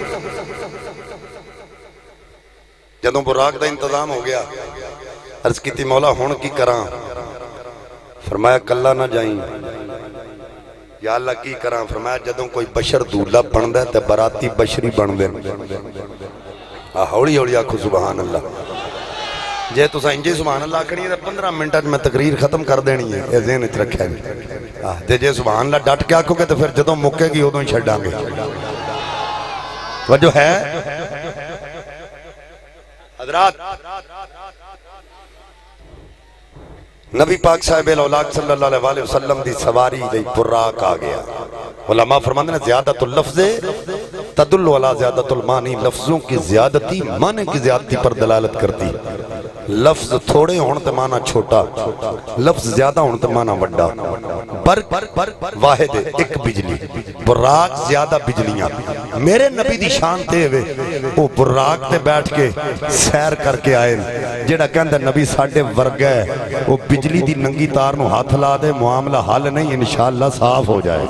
جدو براق دا انتظام ہو گیا عرض کی تھی مولا ہون کی کران فرمایا کلہ نہ جائیں یا اللہ کی کران فرمایا جدوں کوئی بشر دولہ بن دے تے براتی بشری بن دے ہوڑی ہوڑی آکھو سبحان اللہ جے تو سائنجی سبحان اللہ کری ہے پندرہ منٹات میں تقریر ختم کر دینی ہے اے ذہن اچھ رکھے دے جے سبحان اللہ ڈٹ کے آکھو گے تو پھر جدوں مکے گی ادوں ہی چھڑ گے وجہ ہے حضرات نبی پاک صاحب الاولاق صلی اللہ علیہ وسلم دی سواری دی براق آ گیا علماء فرماندے ہیں زیادت اللفظ تدل علی زیادت المانی لفظوں کی زیادتی معنی کی زیادتی پر دلالت کرتی لفظ تھوڑے ہون تے معنی چھوٹا لفظ زیادہ ہون تے معنی وڈا برق واحد ایک بجلی براق زیادہ بجلیاں میرے نبی دی شان تے ہوئے وہ براق تے بیٹھ کے سیر کر کے آئے جیڑا کہندہ نبی ساڑھے ورگ ہے وہ بجلی دی ننگی تار نو ہاتھ لا دے معاملہ حال نہیں انشاءاللہ صاف ہو جائے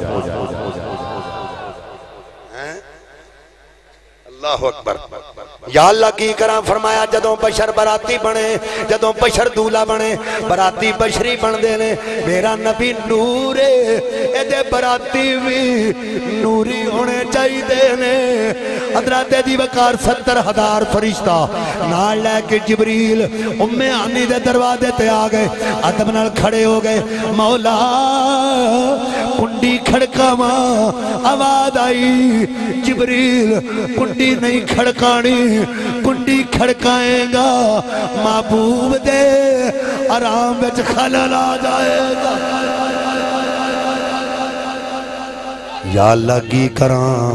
اللہ اکبر یا اللہ کی کرام فرمایا جدوں بشر براتی بنے جدوں بشر دولہ بنے براتی بشری بن دینے میرا نبی نورے اے دے براتی بھی نوری ہونے چاہی دینے حضرات دی وقار ستر ہزار فرشتہ نال لے کے جبریل ام آنی دے دروازے تے آگئے عدم نال کھڑے ہو گئے مولا کنڈی کھڑکا ماں آواز آئی جبریل کنڈی نہیں کھڑکانی کنڈی کھڑکائیں گا محبوب دے آرام بچ خلل آ جائے گا یا اللہ کی کراں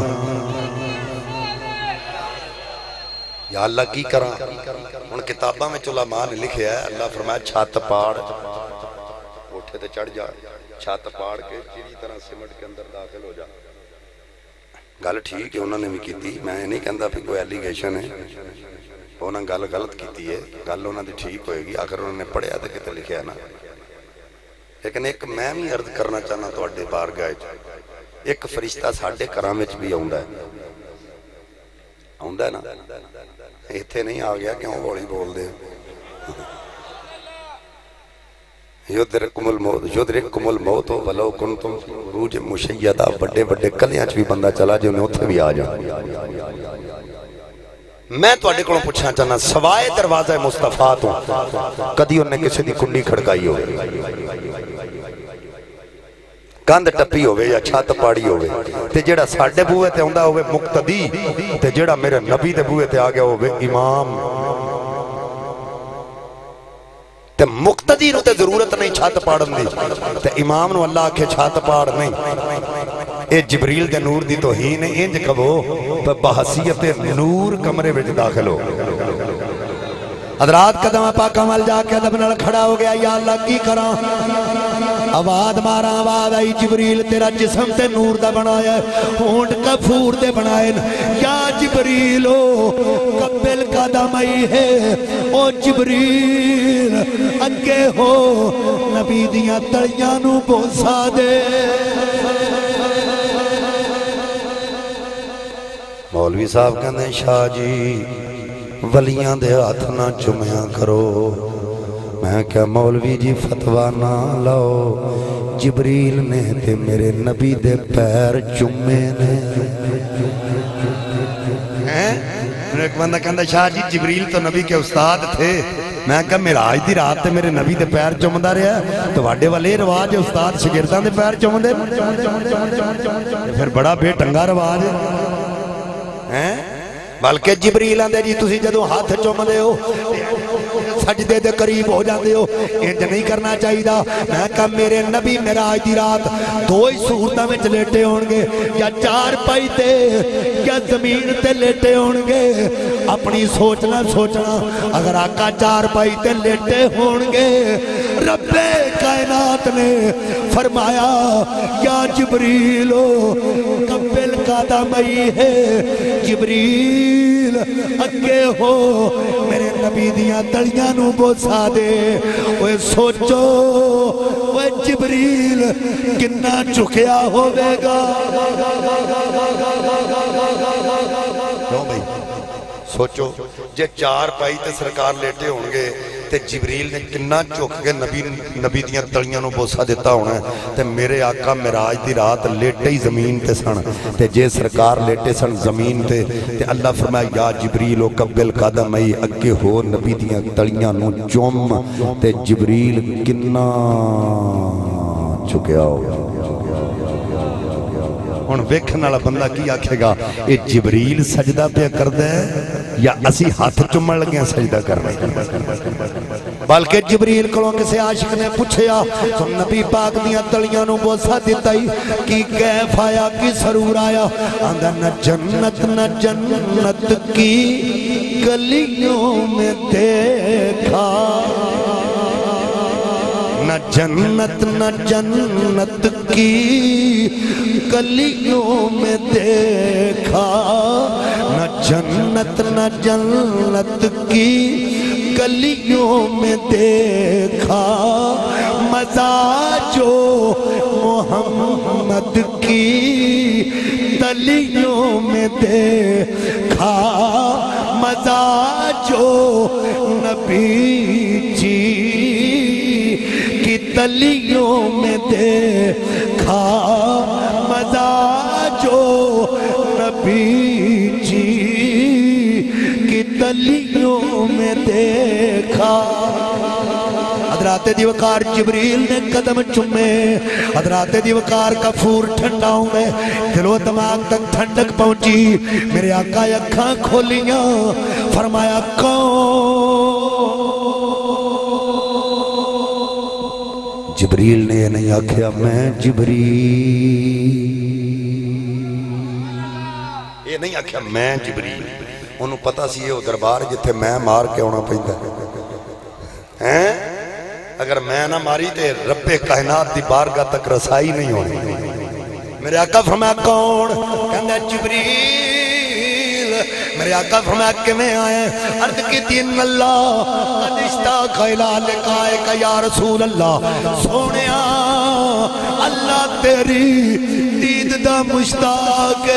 یا اللہ کی کراں ان کتاباں میں علماء نے لکھیا ہے اللہ فرمایا چھت پاڑ کوٹھے تے چڑھ جا چھت پاڑ کے چیری طرح سمٹ کے اندر داخل ہو جا گل ٹھیک ہے انہوں نے بھی کیتی میں نہیں کہندا پھر کوئی ایلیگیشن ہے انہوں نے گل غلط کیتی ہے گل انہوں نے ٹھیک ہوئے گی اگر انہوں نے پڑھیا تو کتے لکھیا نا لیکن ایک میں بھی عرض کرنا چاہنا تو اڈے بار گئے ایک فرشتہ ساڑھے کرام وچ بھی آؤندا ہے آؤندا ہے نا ایتھے نہیں آ گیا کیوں بولی بول دے یدرکم الموت یدرکم الموت ولو کنتم روج مشیدہ بڑے بڑے کلیاں چ بھی بندہ چلا جو نے اوتھے بھی آ جا میں تو اڈے کولوں پوچھنا چاہنا سوائے دروازہ مصطفیٰ تو کدی انہیں کسی دی کنڈی کھڑکائی ہوئے کاندھ ٹپی ہوئے یا چھت پاڑی ہوئے تے جیڑا ساڑھے بوئے تے ہوندہ ہوئے مقتدی تے جیڑا میرے نبی تے بوئے تے آگیا ہوئے امام تے مقتدی نو تے ضرورت نہیں چھت پاڑن دی تے امام نو اللہ آکھے چھت پاڑ نہیں اے جبریل دے نور دی توہین انج کبو بحثیت نور کمرے وچ داخل ہو حضرات قدم پاک عمل جا کے ادب نال کھڑا ہو گیا یا اللہ کی کراں آواز مارا آواز آئی جبریل تیرا جسم تے نور دا بنایا ہے ہونٹ کفور دے بنائے یا جبریلو قبل قدم آئی ہے او جبریل اگے ہو نبی دیاں تڑیاں نو بوسا دے مولوی صاحب کہنے ہیں شاہ جی ولیاں دے ہاتھ نہ چمیاں کرو میں کیا مولوی جی فتوہ نہ لاؤ جبریل نے تے میرے نبی دے پیر چمے نے ایک بندہ کہندہ شاہ جی جبریل تو نبی کے استاد تھے میں کہا معراج دی رات تے میرے نبی دے پیر چمدا رہا تو واڈے والے رواج استاد شاگرداں دے پیر چمدے پھر بڑا بے ٹنگا رواج ہے بلکہ جبریل آندے جی تسی جدوں ہاتھ چوم دے ہو سجدے دے قریب ہو جاندے ہو انج نہیں کرنا چاہیے میں کہا میرے نبی معراج دی رات دو ہی صورتاں وچ لیٹے ہون گے یا چار پائی تے یا زمین تے لیٹے ہون گے اپنی سوچنا سوچنا اگر آقا چار پائی تے لیٹے ہون گے رب کائنات نے فرمایا یا جبریلو قبل قدم آئی ہے جبریل اگے ہو میرے نبی دیاں تڑیاں نو بوسا دے اوے سوچو اوے جبریل کنا چکیا ہوئے گا کیوں بھئی سوچو جے چار پائی تے سرکار لیٹے ہونگے تے جبریل نے کنا چک کے نبی نبی دیاں تڑیاں نو بوسا دیتا ہونا ہے تے میرے آقا معراج دی رات لیٹے ہی زمین تے سن تے جے سرکار لیٹے سن زمین تے تے اللہ فرمایا یا جبریل و قبل قدم ای اگے ہو نبی دیاں تڑیاں نو چوم تے جبریل کنا چکیا ہو ہن ویکھن والا بندہ کی آکھے گا اے جبریل سجدہ پہ کردا ہے یا اسی ہاتھ چومن لگے سجدہ کر رہے ہیں بلکہ جبریل کولوں کسے عاشق نے پوچھیا تو نبی پاک دیاں تلیاں نو بوسا دیتا ہی کی کیف آیا کی سرور آیا آندہ نہ جنت نہ جنت کی گلیوں میں دیکھا نہ جنت نہ جنت کی گلیوں میں دیکھا نہ جنت نہ جنت کی گلیوں میں دیکھا مزہ جو محمد کی تلیوں میں دیکھا مزہ جو نبی جی کی تلیوں میں دیکھا مزہ جو نبی جی کی تلیوں میں دیکھا حضرات دیوکار جبریل نے قدم چمے حضرات دیوکار کفور ٹھنڈا ہوئے دل و دماغ تک ٹھنڈک پہنچی میرے آقا اکھاں کھولیاں فرمایا کون جبریل نے یہ نہیں آکھیا میں جبریل آکھیا میں جبریل انہوں پتا سی یہ دربار جتھے میں مار کے ہونا پہندا ہیں اگر میں نہ ماری تے رب کائنات دی بارگاہ تک رسائی نہیں ہونی میرے آقا فرمایا کون کہندہ جبریل میرے آقا فرمایا کہ میں آئے عرض کی تین اللہ قد اشتاق الہ لقائک یا رسول اللہ سونیا اللہ تیری دید دا مشتاق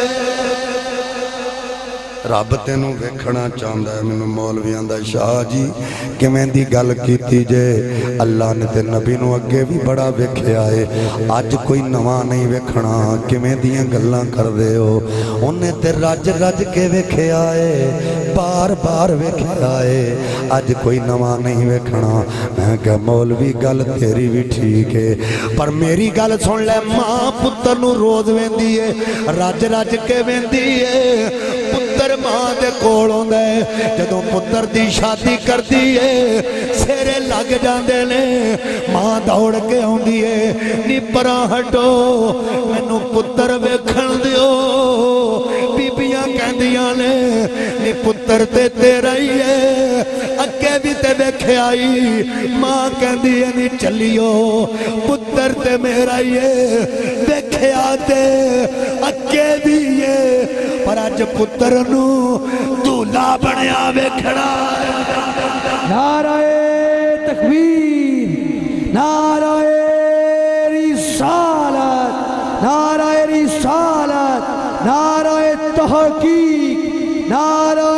رب تینوں ویکھنا چاہندا ہے مینوں مولویاں دا شاہ جی کیویں دی گل کیتی جے اللہ نے تے نبی نو اگے بھی بڑا ویکھیا ہے اج کوئی نواں نہیں ویکھنا کیویں دیاں گلاں کردے ہو اونے تے رج رج کے ویکھیا ہے بار بار ویکھیا ہے اج کوئی نواں نہیں ویکھنا میں کہ مولوی گل تیری بھی ٹھیک ہے پر میری گل سن لے ماں پتر نو روز ویندی ہے رج رج کے ویندی ہے پتر ماں دے کول ہوندا ہے جدوں پتر دی شادی کردی ہے سیرے لگ جاندے نے ماں دوڑ کے آوندی ہے نی پراں ہٹو مینوں پتر ویکھن دیو بیبیاں کہندیاں نے نی پتر تے تیرا ہی ہے اگے بھی تے ویکھیا آئی ماں کہندی ہے نی چلیو پتر تے میرا ہی ہے ویکھیا تے اگے بھی ہے پر اج پتر نو دولا بنیا ویکھنا نعرہ تکبیر نعرہ رسالت نعرہ رسالت نعرہ تحقیق نعرہ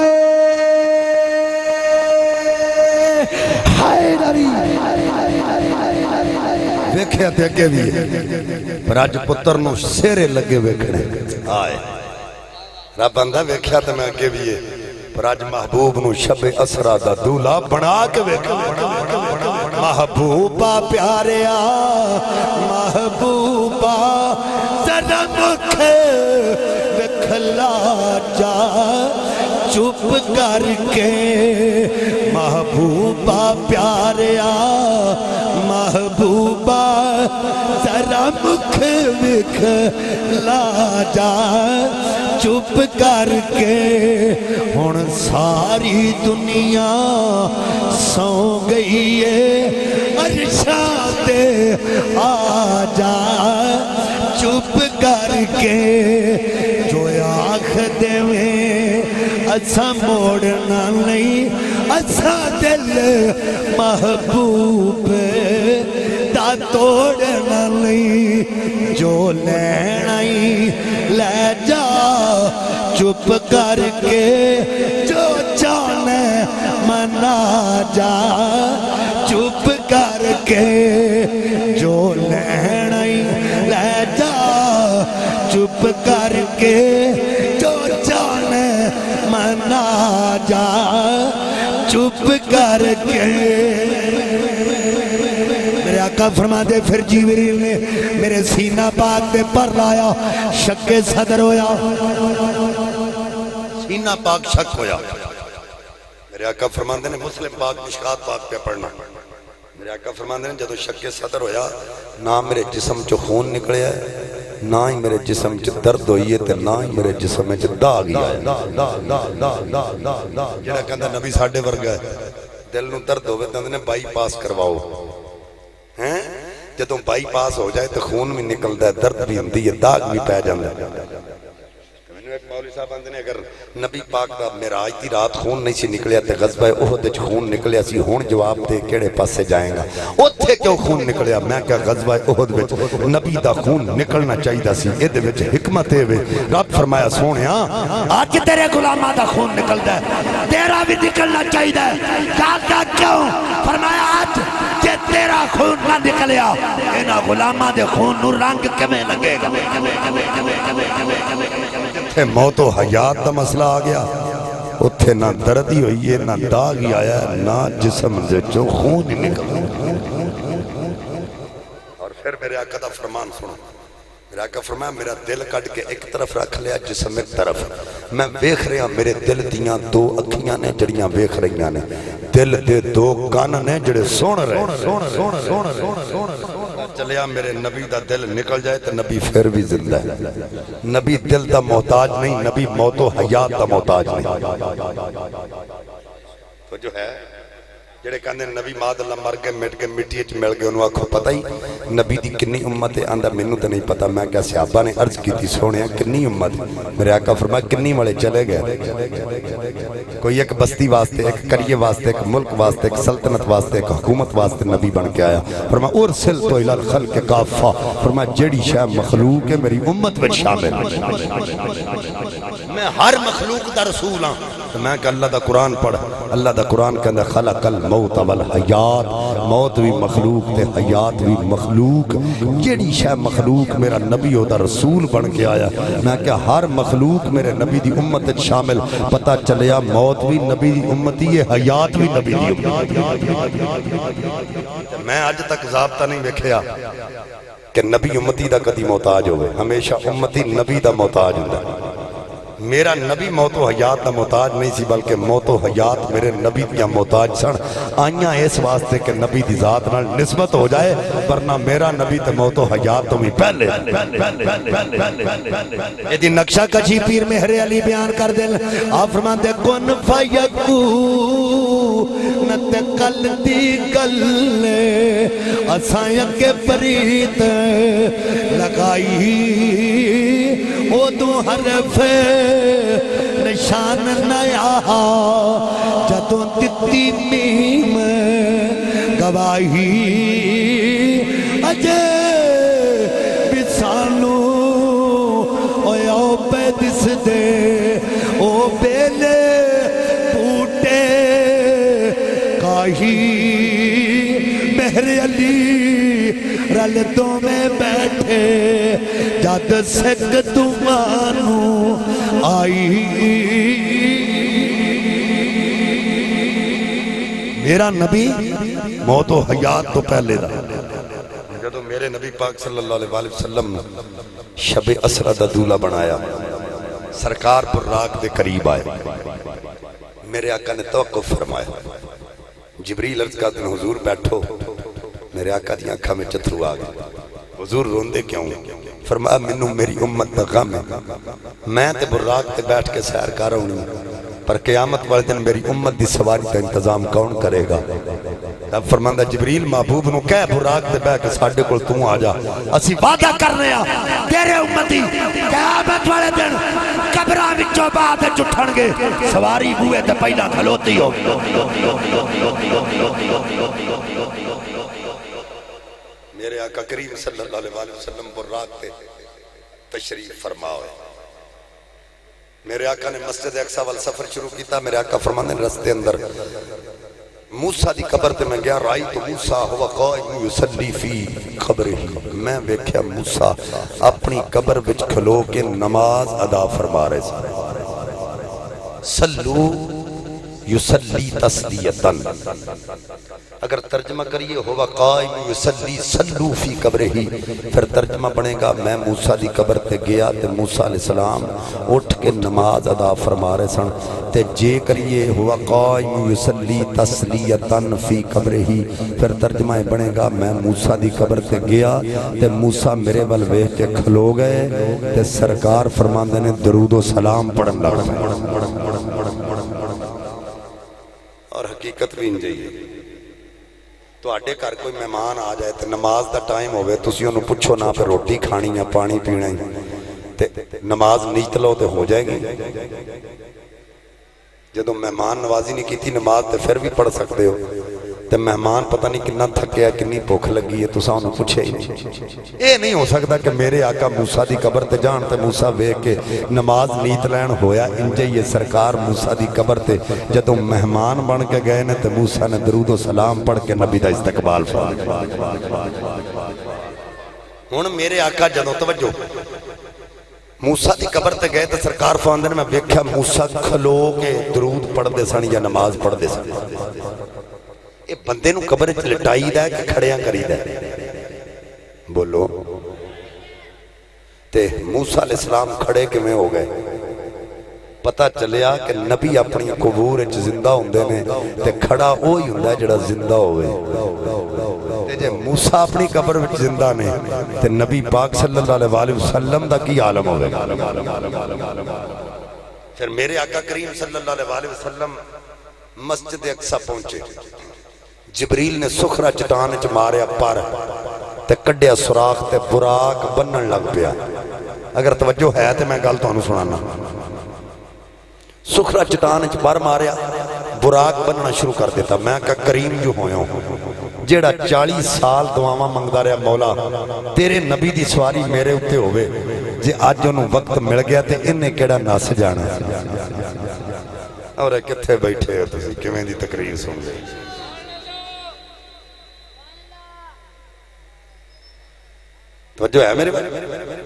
حیدری ویکھیا تے اگے بھی پر اج پتر نو سیرے لگے ویکھنے آئے رب اندہ ویکھیا تے میں اگے بھی ہے پر آج محبوب نو شب اسرا دا دولا بنا کے ویکھا محبوبہ پیاریا محبوبہ ذرا مکھے وکھلا جا چپ کر کے محبوبہ پیاریا محبوبہ ذرا مکھے وکھلا جا چپ کر کے ہن ساری دنیا سو گئی ہے عرشاں تے آ جا چپ کر کے جو آنکھ دے میں اسا موڑنا نہیں اسا دل محبوب دا توڑنا نہیں جو لینا ہی لے جا چپ کر کے جو جانے منا جا چپ کر کے جو لینا ہی لے جا چپ کر کے جو جانے منا جا چپ کر کے میرے آقا فرما دے پھر جبریل نے میرے سینہ پاک دے پر لایا شک صدر ہویا سینہ پاک شک ہویا میرے آقا فرما دے نے مسلم پاک مشکات پاک پہ پڑھنا میرے آقا فرما دے نے جدو شک صدر ہویا نہ میرے جسم چو خون نکلے ہے نہ ہی میرے جسم چو درد ہوئی ہے تے نہ ہی میرے جسم چو داغ ہی آئے جنہا کہندہ نبی ساڑھے ورگا ہے دل نو درد ہوئے تو انہیں بائی پاس کرواؤ ہیں جدوں بائی پاس ہو جائے تو خون بھی نکلتا ہے درد بھی ہوندی ہے داغ بھی پہ جاندہ ہے ایک مولی صاحب اندھنے اگر نبی پاک دا معراج دی رات خون نہیں سی نکلیا تے غزوہ احد وچ خون نکلیا سی ہون جواب دے کیڑے پاسے جائیں گا اوتھے کیوں خون نکلیا میں کہا غزوہ احد وچ نبی دا خون نکلنا چاہیے سی اے دے وچ حکمت ہے رب فرمایا سونیا آج تیرے غلامہ دا خون نکلدا ہے تیرا بھی نکلنا چاہیے کیا کیا کیوں فرمایا آج کہ تیرا خون نہ نکلیا اینا غلامہ دے خون نو رنگ کمیں لگے گا اتھے موت و حیات دا مسئلہ آ گیا اتھے نہ دردی ہوئی ہے نہ داغ ہی آیا نہ جسم سے جو خون ہی نکل اور پھر میرے آقا دا فرمان سنو میرے آقا فرمایا میرا دل کٹ کے ایک طرف رکھ لیا جسم ایک طرف میں ویکھ رہا میرے دل دیاں دو اکھیاں نے جڑیاں ویکھ رہیاں نے دل دے دو کان نے جڑے سن رہے چلیا میرے نبی دا دل نکل جائے تو نبی پھر بھی زندہ ہے. نبی دل دا محتاج نہیں, نبی موت و حیات دا محتاج نہیں. تو جو ہے جڑے کہندے نبی ماد اللہ مر کے مٹ کے مٹی وچ مل گئے انہوں آکھو پتہ ہی نبی دی کنی امت ہے؟ آندا مینوں تے نہیں پتہ. میں کیا صحابہ نے عرض کیتی سونیا کنی امت؟ میرے آقا فرمایا کنی والے چلے گئے. کوئی ایک بستی واسطے, ایک قریے واسطے, ایک ملک واسطے, ایک سلطنت واسطے, ایک حکومت واسطے نبی بن کے آیا. فرمایا ارسلت الی الخلق کافہ, فرمایا جیڑی شے مخلوق ہے میری امت وچ شامل میں ہر مخلوق دا رسول ہاں. تو میں کہ اللہ دا قرآن پڑھ. اللہ دا قرآن کہندا خلق الموت والحیات, موت بھی مخلوق تے حیات بھی مخلوق. جیڑی شے مخلوق میرا نبی او دا رسول بن کے آیا. میں کہ ہر مخلوق میرے نبی دی امت وچ شامل. پتہ چلیا موت بھی نبی دی امتی ہے, حیات بھی نبی دی امتی. میں آج تک ضابطہ نہیں ویکھیا کہ نبی امتی دا کدی محتاج ہوئے. ہمیشہ امتی نبی دا محتاج ہوندا. میرا نبی موت و حیات دا محتاج نہیں سی, بلکہ موت و حیات میرے نبی دیا محتاج سن. آئیاں اس واسطے کہ نبی دی ذات نال نسبت ہو جائے, ورنہ میرا نبی تے موت و حیات تو بھی پہلے. یہ دی نقشہ کچھی پیر مہر علی بیان کر دل. آپ فرمان دے کن فیکو نت کل دی گلے اسائیں کے پریت لگائی او دو حرف نشان نیا جدوں تتی میم گواہی اجے بسانو او یو پہ دس دے او بیلے بوٹے کاہی مہر علی رلتوں میں بیٹھے جد سک تمانو آئی. میرا نبی موت و حیات تو پہلے دا. جدو میرے نبی پاک صلی اللہ علیہ وسلم شب اسرہ دا دولہ بنایا, سرکار پر راک دے قریب آئے. میرے آقا نے توقف فرمایا. جبریل عرض کا دن حضور بیٹھو. میرے آقا دی آنکھا میں چترو آگئے. حضور روندے کیوں؟ فرمایا منوں میری امت دا غم ہے. میں تے براق تے بیٹھ کے سیر کر رہا ہوں, پر قیامت والے دن میری امت دی سواری کا انتظام کون کرے گا؟ اب فرماندہ جبریل محبوب نو کہہ براق تے بیٹھ کے ساڑھے کل توں آ جا, اسی وعدہ کر رہے ہیں تیرے امتی قیامت والے دن قبرہ وچوں بعد چٹھن گے, سواری بوئے تے پہلا کھلوتی ہو. میرے آقا کریم صلی اللہ علیہ وسلم براق تے تشریف فرما ہوئے. میرے آقا نے مسجد اقصی وال سفر شروع کیتا. میرے آقا فرمانے رستے اندر موسیٰ دی قبر تے میں گیا. رائی تو موسیٰ ہوا قائم یسلی فی قبرہ, میں بیکھیا موسیٰ اپنی قبر وچ کھلو کے نماز ادا فرما رہے سے. سلو یسلی تسلیتاً, اگر ترجمہ کریے ہوا قائم یسلی سلو فی قبرہ ہی, پھر ترجمہ بنے گا میں موسیٰ دی قبر تے گیا تے موسیٰ علیہ السلام اٹھ کے نماز ادا فرما رہے سن. تے جے کریے ہوا قائم یسلی تسلیتاً فی قبرہ ہی, پھر ترجمہ بنے گا میں موسیٰ دی قبر تے گیا تے موسیٰ میرے ول ویکھ کے کھلو گئے تے سرکار فرماندے نے درود و سلام پڑھن لگ پئے. اور حقیقت بھی انجائی ہے. تو آڈے کر کوئی مہمان آ جائے تو نماز دا ٹائم ہوئے تو اسی انہوں پچھو نہ پہ روٹی کھانی یا پانی پینا تے نماز نیچ لو تے ہو جائے گی. جدو مہمان نوازی نہیں کی تھی نماز تے پھر بھی پڑھ سکتے ہو. تے مہمان پتہ نہیں کنا تھکیا کنی بھوک لگی ہے تو سا انہوں پوچھے ہی نہیں. اے نہیں ہو سکتا کہ میرے آقا موسیٰ دی قبر تے جان تے موسیٰ وے کے نماز نیت لین ہویا. انجائیے سرکار موسیٰ دی قبر تے جدو مہمان بن کے گئے نے تے موسیٰ نے درود و سلام پڑھ کے نبی دا استقبال فرمایا. ہن میرے آقا جدو توجہ موسیٰ دی قبر تے گئے تے سرکار فرماندے نے میں ویکھیا موسیٰ کھلو کے درود پڑھ دے سن یا نماز پڑھ دے سن. یہ بندے نو قبر وچ لٹائی دا ہے کہ کھڑیاں کری دا ہے؟ بولو. تے موسیٰ علیہ السلام کھڑے کیویں ہو گئے؟ پتہ چلیا کہ نبی اپنی قبور وچ زندہ ہوندے نے تے کھڑا وہی ہوندا جڑا زندہ ہوئے تے جے موسیٰ اپنی قبر وچ زندہ نے تے نبی پاک صلی اللہ علیہ وسلم دا کی عالم ہوئے گا. پھر میرے آقا کریم صلی اللہ علیہ وسلم مسجد اقصی پہنچے. جبریل نے سخرہ چٹان وچ ماریا پر تے کڈیا سوراخ تے براق بنن لگ پیا. اگر توجہ ہے تے میں گل تانوں سنانا. سخرہ چٹان وچ پر ماریا براق بننا شروع کر دیتا. میں کہا کریم جو ہویا ہوں جیڑا چالیس سال دعاواں منگدا رہا مولا تیرے نبی دی سواری میرے اتے ہوئے جے آج انہوں وقت مل گیا تے انہیں کیڑا ناس جانا. اور کتھے بیٹھے ہو تسی کیویں دی تقریر سن لے. توجہ ہے میرے بھائی.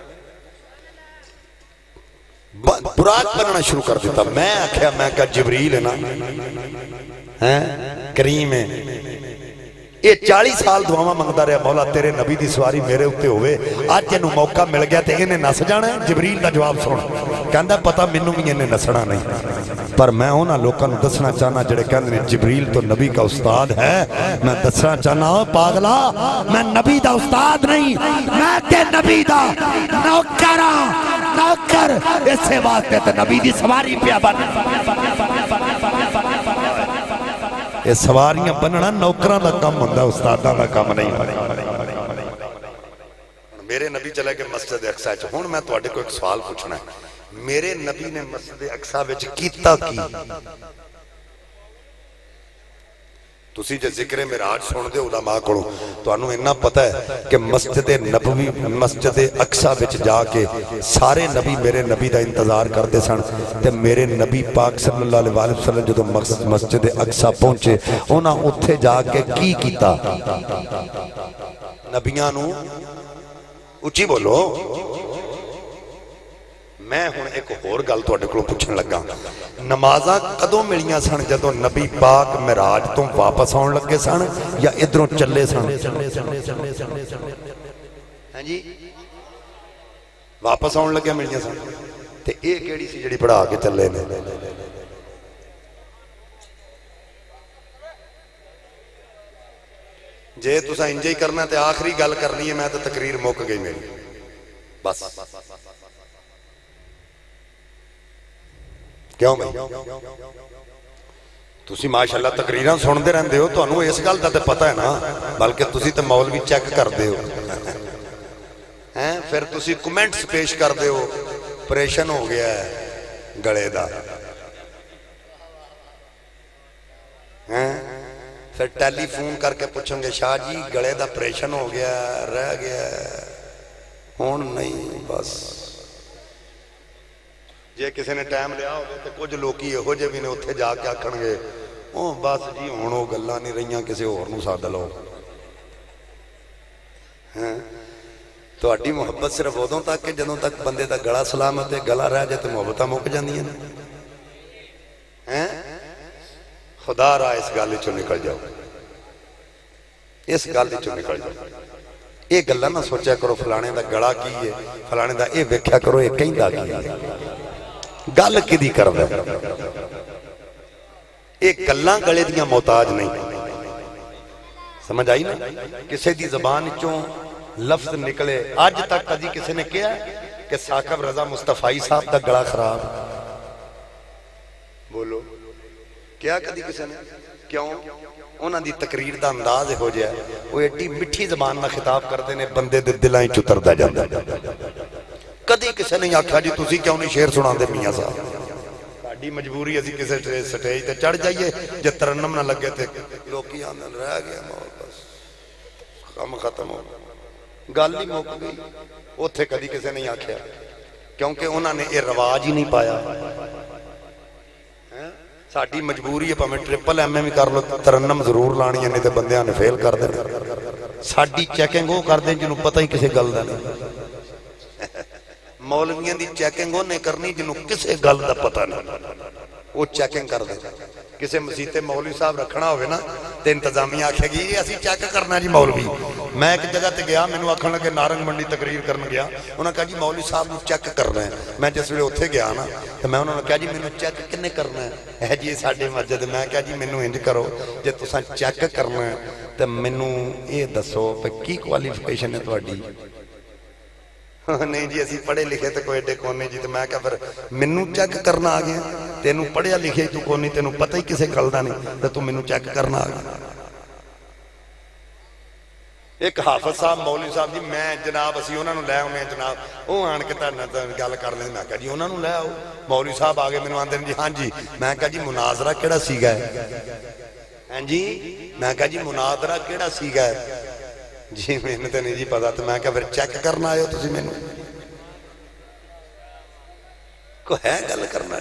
براق بننا شروع کر دیتا. میں آکھیا میں کہا جبریل ہے نا کریم ہے یہ چالیس سال دعاواں منگدا رہا مولا تیرے نبی دی سواری میرے اتے ہوئے آج انہوں موقع مل گیا تے انہیں نس جانا ہے. جبریل دا جواب سن کہندا پتہ منوں بھی انہیں نسنا نہیں پر میں ہونا لوکاں نوں دسنا چاہنا جڑے کہندے نے جبریل تو نبی کا استاد ہے. میں دسنا چاہنا ہوں پاگلا میں نبی دا استاد نہیں میں تے نبی دا نوکر نوکر اسے واسطے تے نبی دی سواری پیا بن. یہ سواریاں بننا نوکران دا کام ہوندا استاداں دا کام نہیں. میرے نبی چلے کہ مسجد اقصی وچ. ہن میں تواڈے کو ایک سوال پوچھنا ہے میرے نبی نے مسجد اقصی وچ کیتا کی؟ تسی جے ذکر معراج سن دے علماء کولوں تانوں اتنا پتہ ہے کہ مسجد نبوی مسجد اقصی وچ جا کے سارے نبی میرے نبی دا انتظار کردے سن تے میرے نبی پاک صلی اللہ علیہ وسلم جدوں مسجد اقصی پہنچے انہاں اوتھے جا کے کی کیتا؟ نبیاں نوں اچھی بولو. میں ہن ایک اور گل تواڈے کولوں پوچھن لگا نمازاں کدوں ملیاں سن جدوں نبی پاک معراج تو واپس آن لگے سن یا ادھروں چلے سن؟ ہاں جی واپس آن لگے ملیاں سن تے اے کیڑی سی جڑی پڑھا کے چلے نے؟ جے تساں انج ہی کرنا تے آخری گل کرنی ہے میں تے تقریر مک گئی میری بس. کیوں بھائی تسی ماشاءاللہ تقریراں سن دے رہندے ہو تانوں اس گل دا تے پتہ ہے نا بلکہ تسی تے مولوی چیک کردے ہو ہیں پھر تسی کمنٹس پیش کردے ہو پریشن ہو گیا ہے گلے دا ہیں پھر ٹیلی فون کر کے پوچھیں گے شاہ جی گلے دا پریشن ہو گیا رہ گیا ہون نہیں بس. جے کسی نے ٹائم لیا ہوگا تو کچھ لوکی ہو جے بھی نے اتھے جا کے آکھن گے اوہ بس جی ہونو گلہ نہیں رہیاں کسی اور نو سادہ لو. تو اڈی محبت صرف ادوں تک کہ جدوں تک بندے دا گلا سلامت ہے گلا رہ جائے تو محبتاں مک جاندیاں ہیں. خدا را اس گل وچوں نکل جاؤ اس گل وچوں نکل جاؤ. یہ گلا نہ سوچا کرو فلانے دا گلا کی ہے فلانے دا اے ویکھیا کرو اے کہندا کی ہے گل کدی کردا ہے. اے گلاں گلے دیاں محتاج نہیں. سمجھ آئی نا کسی دی زبان وچوں لفظ نکلے اج تک کدی کسی نے کہا کہ ثاقب رضا مصطفی صاحب دا گلا خراب بولو کیا کدی کسی نے کیوں؟ انہاں دی تقریر دا انداز ہو جائے وہ ایڈی مٹھی زبان نہ خطاب کرتے نے بندے دے دلائیں چتردا جاندا. کدی کسی نے آکھا جی تسی کیوں نہیں شعر سنا دے میاں صاحب ساڈی مجبوری اسی کسی سٹیج تے چڑھ جائیے جے ترنم نہ لگے تے لوکی آندن رہ گیا مول بس کم ختم ہو گل ہی مک گئی. اوتھے کدی کسی نہیں آکھیا کیونکہ انہاں نے یہ رواج ہی نہیں پایا. ساڈی مجبوری ہے پاویں ٹرپل ایم اے بھی کر لو ترنم ضرور لانی ہے نہیں تے بندیاں نے فیل کر دینا. ساڈی چیکنگ وہ کر دیں جنوں پتہ ہی کسی گل دا نہیں. مولویاں دی چیکنگ وہ نہیں کرنی جنوں کسی گل دا پتہ نہیں وہ چیکنگ کر دیں. کسی مسیتے مولوی صاحب رکھنا ہوئے نا تے انتظامیہ آکھے گی اسی چیک کرنا جی مولوی میں ایک جگہ تے گیا مینوں آکھن لگے نارنگ منڈی تقریر کرن گیا انہاں کہا جی مولوی صاحب نوں چیک کرنا ہے میں جس ویلے اوتھے گیا نا تے میں انہاں نوں کہا جی مینوں چیک کنے کرنا ہے اے جی ساڈے مسجد میں کہا جی مینوں انج کرو جے تساں چیک کرنا ہے تے مینوں اے دسو کہ کی کوالیفیکیشن ہے تہاڈی نہیں جی اسی پڑھے لکھے تے کوئی ایڈے کونے جی تے میں کہا پھر مینوں چیک کرنا آ گیا تینوں پڑھیا لکھے تو کونی تینوں پتہ ہی کسے گل دا نہیں تے تو مینوں چیک کرنا آ گیا ایک حافظ صاحب مولوی صاحب جی میں جناب اسی انہاں نوں لے آونے جناب او آن کے تہاڈے نال گل کر لیں میں کہا جی انہاں نوں لے آؤ مولوی صاحب آگے مینوں آندے جی ہاں جی میں کہا جی مناظرہ کیڑا سیگا ہے ہاں جی میں کہا جی مناظرہ کیڑا سیگا ہے جی میں نے تو نہیں جی پتا تو میں کہا پھر چیک کرنا آئے ہو تسی میں نے کو ہے گل کرنا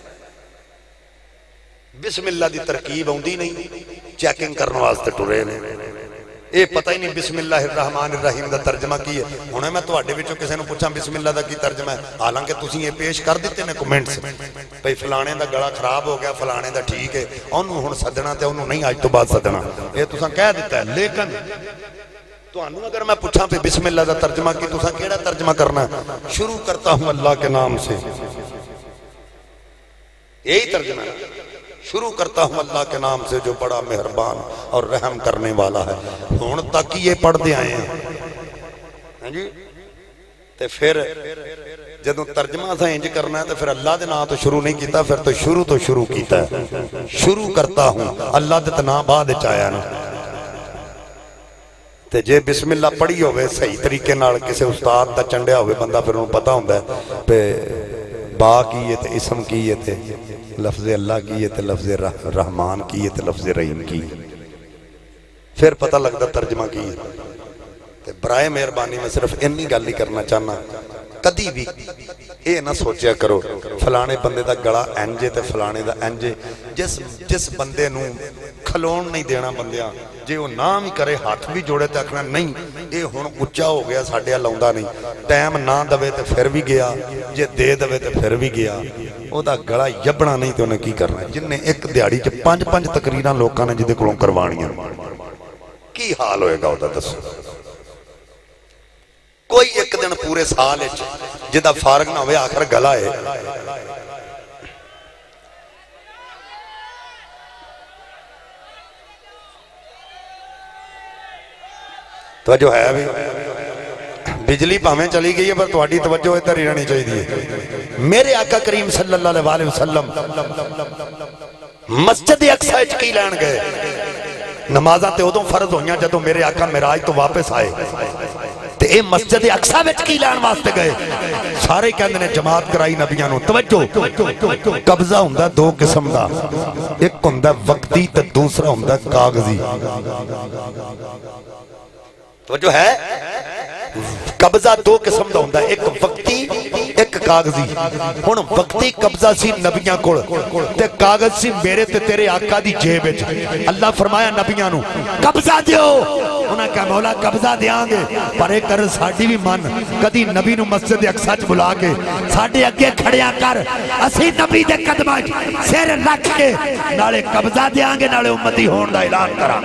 بسم اللہ دی ترکیب ہوندی نہیں چیکنگ کرنے واسطے ٹرے نے اے پتہ ہی نہیں بسم اللہ الرحمن الرحیم دا ترجمہ کی ہے ہنے میں تواڈے وچوں کسے نوں پوچھاں بسم اللہ دا کی ترجمہ ہے حالانکہ تسی یہ پیش کر دیتے نے کمنٹس بھئی فلانے دا گلا خراب ہو گیا فلانے دا ٹھیک ہے اونوں ہن سدنا تے اونوں نہیں اج تو بعد سدنا اے تساں کہہ دیتا ہے لیکن تو انہوں اگر میں پوچھاں پہ بسم اللہ دا ترجمہ کی تو ساں کیڑا ترجمہ کرنا ہے شروع کرتا ہوں اللہ کے نام سے یہی ترجمہ ہے شروع کرتا ہوں اللہ کے نام سے جو بڑا مہربان اور رحم کرنے والا ہے ہون تک یہ پڑھ دے آئے ہیں جی تے پھر جدوں ترجمہ تھا انج کرنا ہے تو پھر اللہ دے نام تو شروع نہیں کیتا پھر تو شروع تو شروع کیتا ہے شروع کرتا ہوں اللہ دے نام بعد وچ آیا نا تے جے بسم اللہ پڑھی ہوئے صحیح طریقے نال کسے استاد دا چنڈیا ہوئے بندہ پھر انہوں پتہ ہوندہ ہے پہ با کیے تے اسم کیے تے لفظ اللہ کیے تے لفظ رحمان کیے تے لفظ رحیم کیے پھر پتہ لگتا ترجمہ کیے تے برائے مہربانی میں صرف انی گل ہی کرنا چاہنا کدی بھی اے نہ سوچیا کرو فلانے بندے دا گڑا انجے تے فلانے دا انجے جس جس بندے نوں کھلون نہیں دینا بندیاں جے وہ نام ہی کرے ہاتھ بھی جوڑے تے آکھنا نہیں اے ہن اچا ہو گیا ساڈے لاوندا نہیں ٹائم نہ دوے تے پھر بھی گیا جے دے دوے تے پھر بھی گیا او دا گلا یبنا نہیں تے انہیں کی کرنا جن نے ایک دیہڑی چ پانچ پانچ تقریراں لوکاں نے جدے کولوں کروانیاں کی حال ہوئے گا او دا دسو کوئی ایک دن پورے سال ہے جدہ فارغ نہ ہوئے آخر گلا ہے توجہ ہے ابھی بجلی پاہمیں چلی گئی ہے پر تواڈی توجہ ادھر ہی رہنی چاہیے میرے آقا کریم صلی اللہ علیہ وسلم مسجد اقصی وچ کی لین گئے نمازاں تے ادوں فرض ہوئیاں جدوں میرے آقا معراج تو واپس آئے تے اے مسجد اقصی وچ کی لین واسطے گئے سارے کہندے نے جماعت کرائی نبیاں نوں توجہ قبضہ ہوندا دو قسم دا ایک ہوندا وقتی تے دوسرا ہوندا کاغذی توجہ ہے قبضہ دو قسم دا ہوندا ایک وقتی ایک کاغذی ہن وقتی قبضہ سی نبیاں کول تے کاغذ سی میرے تے تیرے آقا دی جیب وچ اللہ فرمایا نبیاں نوں قبضہ دیو انہاں کہا مولا قبضہ دیاں گے پر ایک کر ساڈی بھی من کدی نبی نوں مسجد اقصی وچ بلا کے ساڈے اگے کھڑیا کر اسی نبی دے قدماں وچ سر رکھ کے نالے قبضہ دیاں گے نالے امتی ہون دا اعلان کراں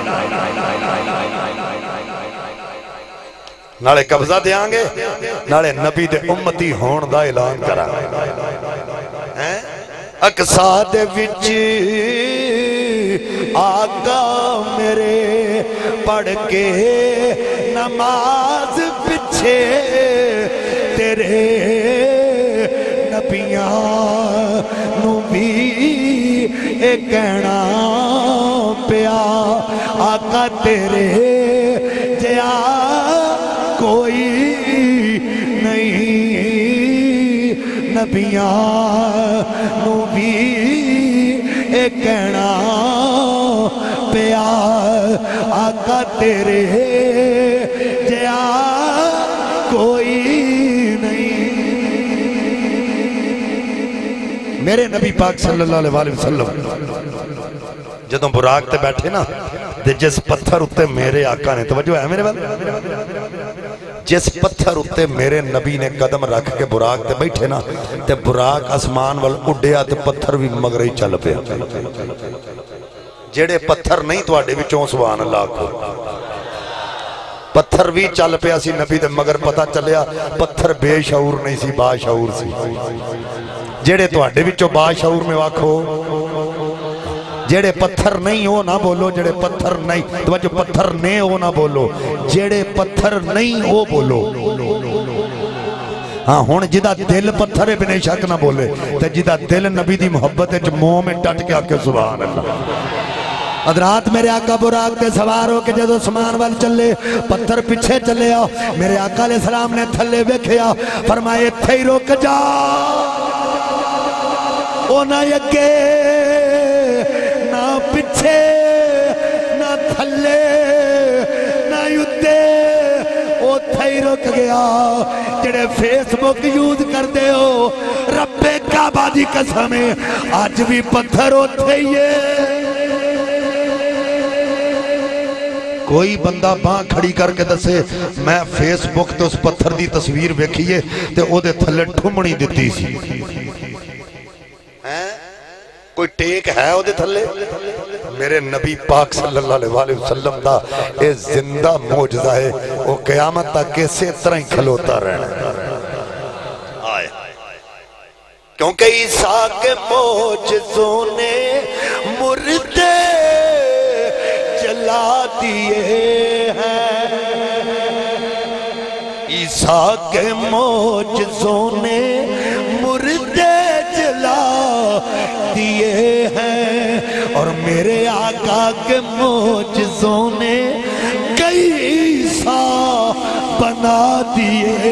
نالے قبضہ دیاں گے نالے نبی دے امتی ہون دا اعلان کرا اقصی دے وچ آقا میرے پڑھ کے نماز پچھے تیرے نبیاں نو بھی اے کہنا پیا آقا تیرے جیا کوئی نہیں نبیاں نو بھی اے کہنا پیا آقا تیرے جیا کوئی نہیں میرے نبی پاک صلی اللہ علیہ وسلم جدوں براق تے بیٹھے نا جس پتھر اتے میرے آقا نے توجہ ہے میرے بات جس پتھر اتے میرے نبی نے قدم رکھ کے براق تے بیٹھے نا تے براق اسمان وال اڈیا تے پتھر بھی مگر ہی چل پیا جیڑے پتھر نہیں تو آڈے بھی چون سبحان اللہ کو پتھر بھی چل پیا سی نبی دے مگر پتہ چلیا پتھر بے شعور نہیں سی با شعور سی جڑے تواڈے وچوں با شعور میں واکھو جڑے پتھر نہیں ہو نہ بولو جڑے پتھر نہیں توجہ پتھر نے ہو نہ بولو جڑے پتھر نہیں ہو بولو ہاں ہون جدا دل پتھر ہے بنے شک نہ بولے تے جدا دل نبی دی محبت ہے منہ میں ڈٹ کے آکے سبحان اللہ حضرات میرے آقا براق کے سوار ہو کے جدو سمان وال چلے پتھر پیچھے چلے آؤ میرے آقا علیہ السلام نے تھلے بیکھیا فرمائے تھے ہی روک جا او نہ یکے نہ پیچھے نہ تھلے نہ یدے او تھے ہی روک گیا جڑے فیس بک یوز کر دے ہو رب کعبہ دی قسمیں آج بھی پتھر ہوتے ہی کوئی بندہ باں کھڑی کر کے دسے میں فیس بک تو اس پتھر دی تصویر بیکھئے تے او دے تھلے ٹھمڑی دیتی سی کوئی ٹیک ہے او دے تھلے میرے نبی پاک صلی اللہ علیہ وسلم دا اے زندہ موجزہ ہے وہ قیامت تک کیسے طرح ہی کھلوتا رہنا آئے کیونکہ عیسیٰ کے موجزوں نے مردے جلا دیے ہیں عیسیٰ کے موجزوں نے مردے جلا دیے ہیں اور میرے آقا کے موجزوں نے کئی عیسیٰ بنا دیے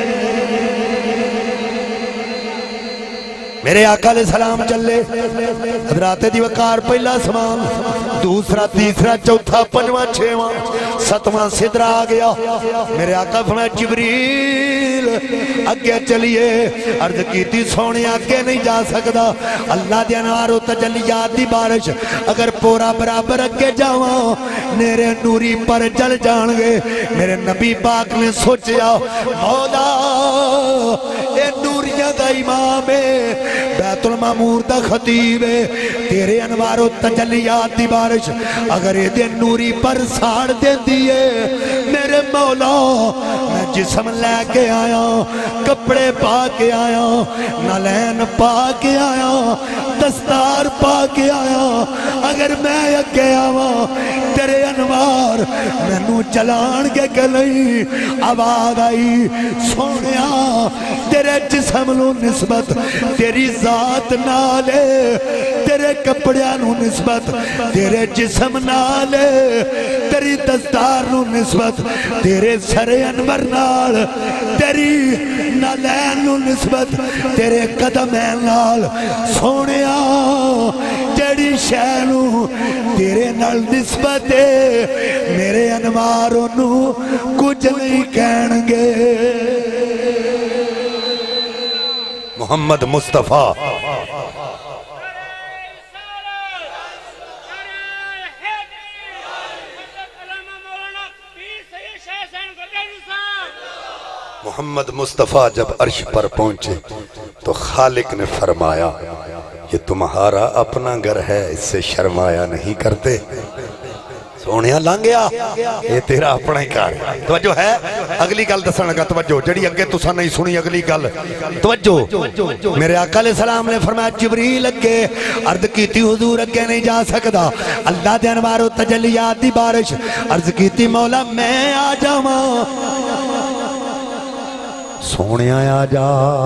میرے آقا علیہ السلام چلے حضرات دی وقار پہلا سمان دوسرا تیسرا چوتھا پنجواں چھواں ستواں سدرہ آ گیا میرے آقا فرمایا جبریل اگے چلیے عرض کیتی سونے آگے نہیں جا سکتا اللہ دے انوار و تجلیات دی بارش اگر پورا برابر اگے جاواں میرے نوری پر جل جان گے میرے نبی پاک نے سوچیا مولا اے نوریاں دا امام ہے بیت المامور دا خطیب ہے تیرے انوار و تجلیات دی بارش اگر یہ دے نوری پر ساڑ دے دیئے میرے مولا میں جسم لے کے آیا کپڑے پا کے آیا نالین پا کے آیا دستار پا کے آیا اگر میں اگے آوا تیرے انوار میں نو چلان کے گلئی آواز آئی سونیا تیرے جسم نو نسبت تیری ذات نالے تیرے کپڑیاں نو نسبت تیرے جسم نالے تیری دستار نو نسبت تیرے سر انور نال تیری نالین نو نسبت تیرے قدمین نال سونیا جڑی شہنو تیرے نال نسبت میرے انواروں نو کچھ نہیں کہنگے محمد مصطفیٰ محمد مصطفیٰ جب عرش پر پہنچے تو خالق نے فرمایا یہ تمہارا اپنا گھر ہے اس سے شرمایا نہیں کرتے سونیا لانگیا یہ تیرا اپنا ہی کار ہے توجہ ہے اگلی گل دسن لگا توجہ جڑی اگے تساں نہیں سنی اگلی گل توجہ میرے آقا علیہ السلام نے فرمایا جبریل اگے عرض کیتی حضور اگے نہیں جا سکتا اللہ دے انوار و تجلیات دی بارش عرض کیتی مولا میں آ جاواں سونیا آ جا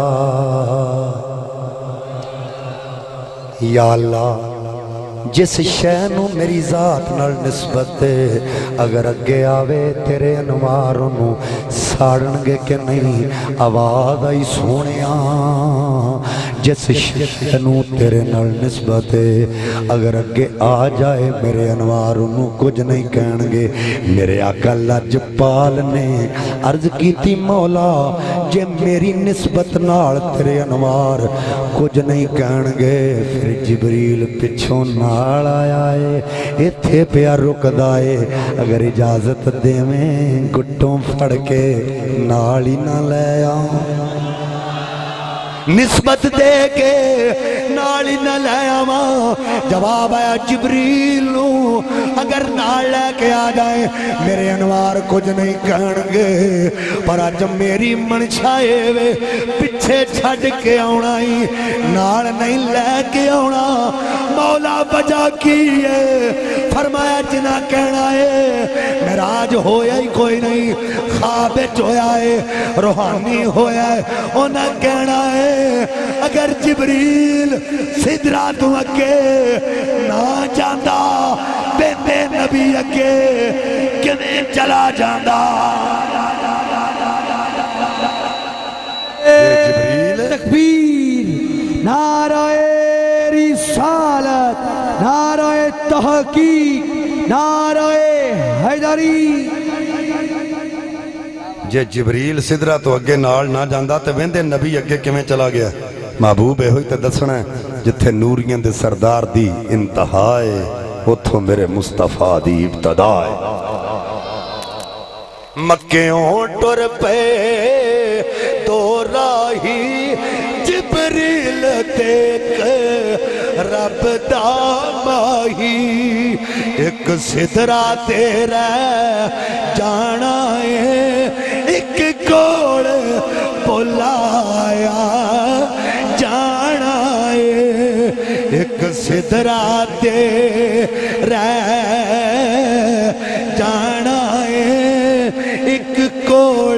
یا اللہ جس شہنو میری ذات نال نسبت اگر اگے آوے تیرے انواروں نو ساڑنگے کہ نہیں آواز آئی سونیا جس شہنو تیرے نال نسبت اگر اگے آ جائے میرے انواروں نو کچھ نہیں کہنگے میرے آقا لجپال نے عرض کیتی مولا جے میری نسبت نال تیرے انوار کچھ نہیں کہنگے پھر جبریل پچھوں نال آیا ہے اتھے پیا رک دائے اگر اجازت دے میں گھٹوں پھڑ کے نال ہی نہ لے آؤں نسبت دے کے نالی نہ لے آواں جواب آیا جبریل نو اگر نال لے کے آ جائیں میرے انوار کچھ نہیں کہنگے پر آج میری منشائے وے پچھے چھڑ کے آنا ہی نال نہیں لے کے آنا مولا بجا کی ہے فرمایا جنا کہنا ہے میراج ہویا ہی کوئی نہیں خوابچ ہویا ہے روحانی ہویا ہے اونا کہنا ہے اگر جبریل سدرہ تو اکے نہ جاندہ بیندے نبی اکے کنے چلا جاندہ تکبیر نعرہ رسالت نعرہ تحقیق نعرہ حیدری جے جبریل سدرہ تو اگے نال نہ جاندہ تے ویندے نبی اگے کمیں چلا گیا محبوب ہوئی تے دسنا ہے جتھے نوریاں دے سردار دی انتہائے اتھو میرے مصطفیٰ دی ابتدائے مکیوں ٹر پے تو راہی جبریل دیکھ رب دا ماہی ایک سدرہ تیرا جانا ہے ایک کوڑ بلایا جانا ہے ایک سدرہ تیرا جانا ہے ایک کوڑ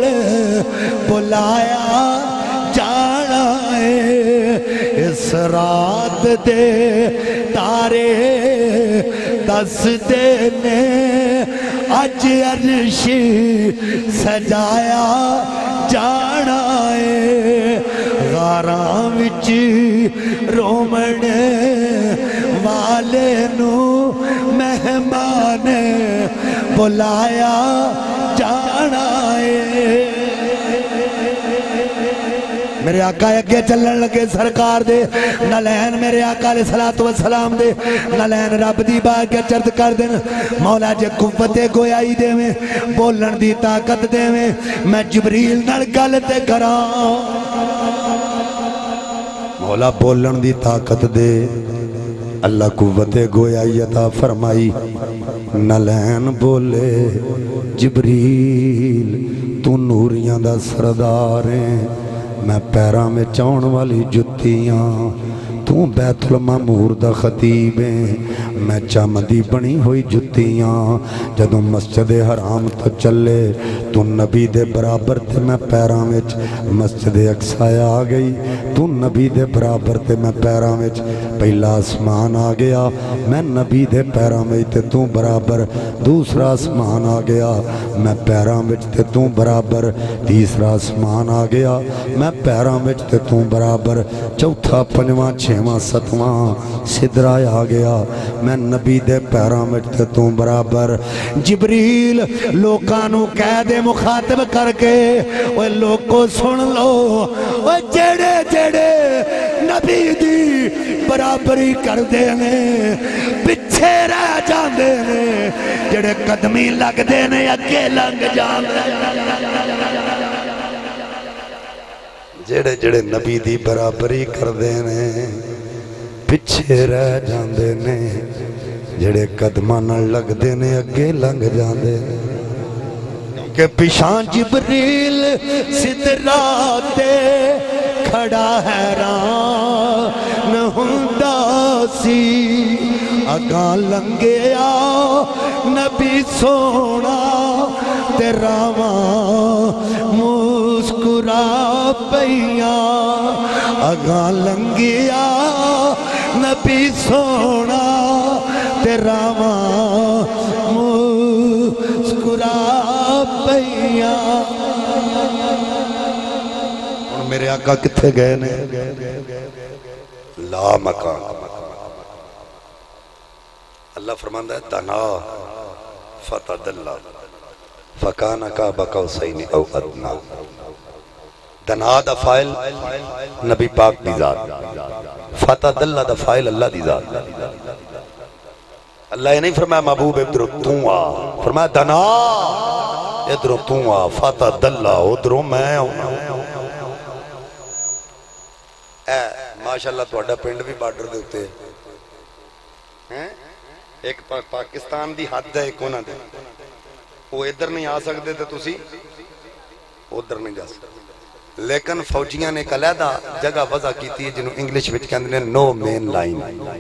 بلایا جانا ہے اس رات دے تارے دس دینے اج عرش سجایا جانا ہے غاراں وچ رومن والے نو مہمان بلایا جانا ہے میرے آقا اگے چلن لگے سرکار دے نالین میرے آقا علیہ السلام دے نالین رب دی باہ کے چرد کر دیں مولا جے قوت گویائی دے میں بولن دی طاقت دے میں میں جبریل نال گل تے کراں مولا بولن دی طاقت دے اللہ قوت گویائی عطا فرمائی نالین بولے جبریل تو نوریاں دا سردار ہیں میں پیرا میں چاؤن والی جتیاں تو بیت المامور دا خطیب ہیں میں چامدی بنی ہوئی جتیاں جدوں مسجد حرام تو چلے تو نبی دے برابر تے میں پیرا میں مسجد اقصی آ گئی تو نبی دے برابر تے میں پیرا میں پہلا آسمان آ گیا میں نبی دے پیرا میں تے تو برابر دوسرا آسمان آ گیا میں پیرا میں تے تو برابر تیسرا آسمان آ گیا میں پیرا میں تے تو برابر چوتھا پنجواں چھواں ستواں سدرہ آ گیا میں نبی دے پیراں وچ تے تو برابر جبریل لوکانو کہہ دے مخاطب کر کے اوے لوکو سن لو اوے جڑے جڑے نبی دی برابری کر دے نے پچھے رہ جاندے نے جڑے قدمی لگ دے نے اگے لنگ جاندے جڑے جڑے نبی دی برابری کر دے نے پچھے رہ جاندے نے جڑے قدمہ نہ لگ دے نے اگے لنگ جاندے نے کہ پیشان جبریل سدرہ تے کھڑا حیران ہوندا سی اگاں لنگیا نبی سونا تے راواں مسکرا پیاں اگاں لنگیا نبی سونا تے راواں مسکرا پیاں میرے آقا کتھے گئے نے لا مکان اللہ فرماندہ ہے دنا فتدلہ فکانا کا بقوسین او ادنا دنا دا فائل نبی پاک دی ذات فتدلہ دا فائل اللہ دی ذات اللہ یہ نہیں فرمایا محبوب ادھر تو آ فرمایا دنا ادھر تو آ فتدلہ ادھر میں ہوں ماشاءاللہ تہاڈا پنڈ بھی بارڈر دے اوتے ہے ایک پاکستان دی حد ہے ایک انہاں دی وہ ادھر نہیں آ سکتے تے تسی ادھر نہیں جا سکتے لیکن فوجیاں نے ایک علیحدہ جگہ وضع کیتی ہے جنہوں انگلش وچ کہندے نے نو مین لائن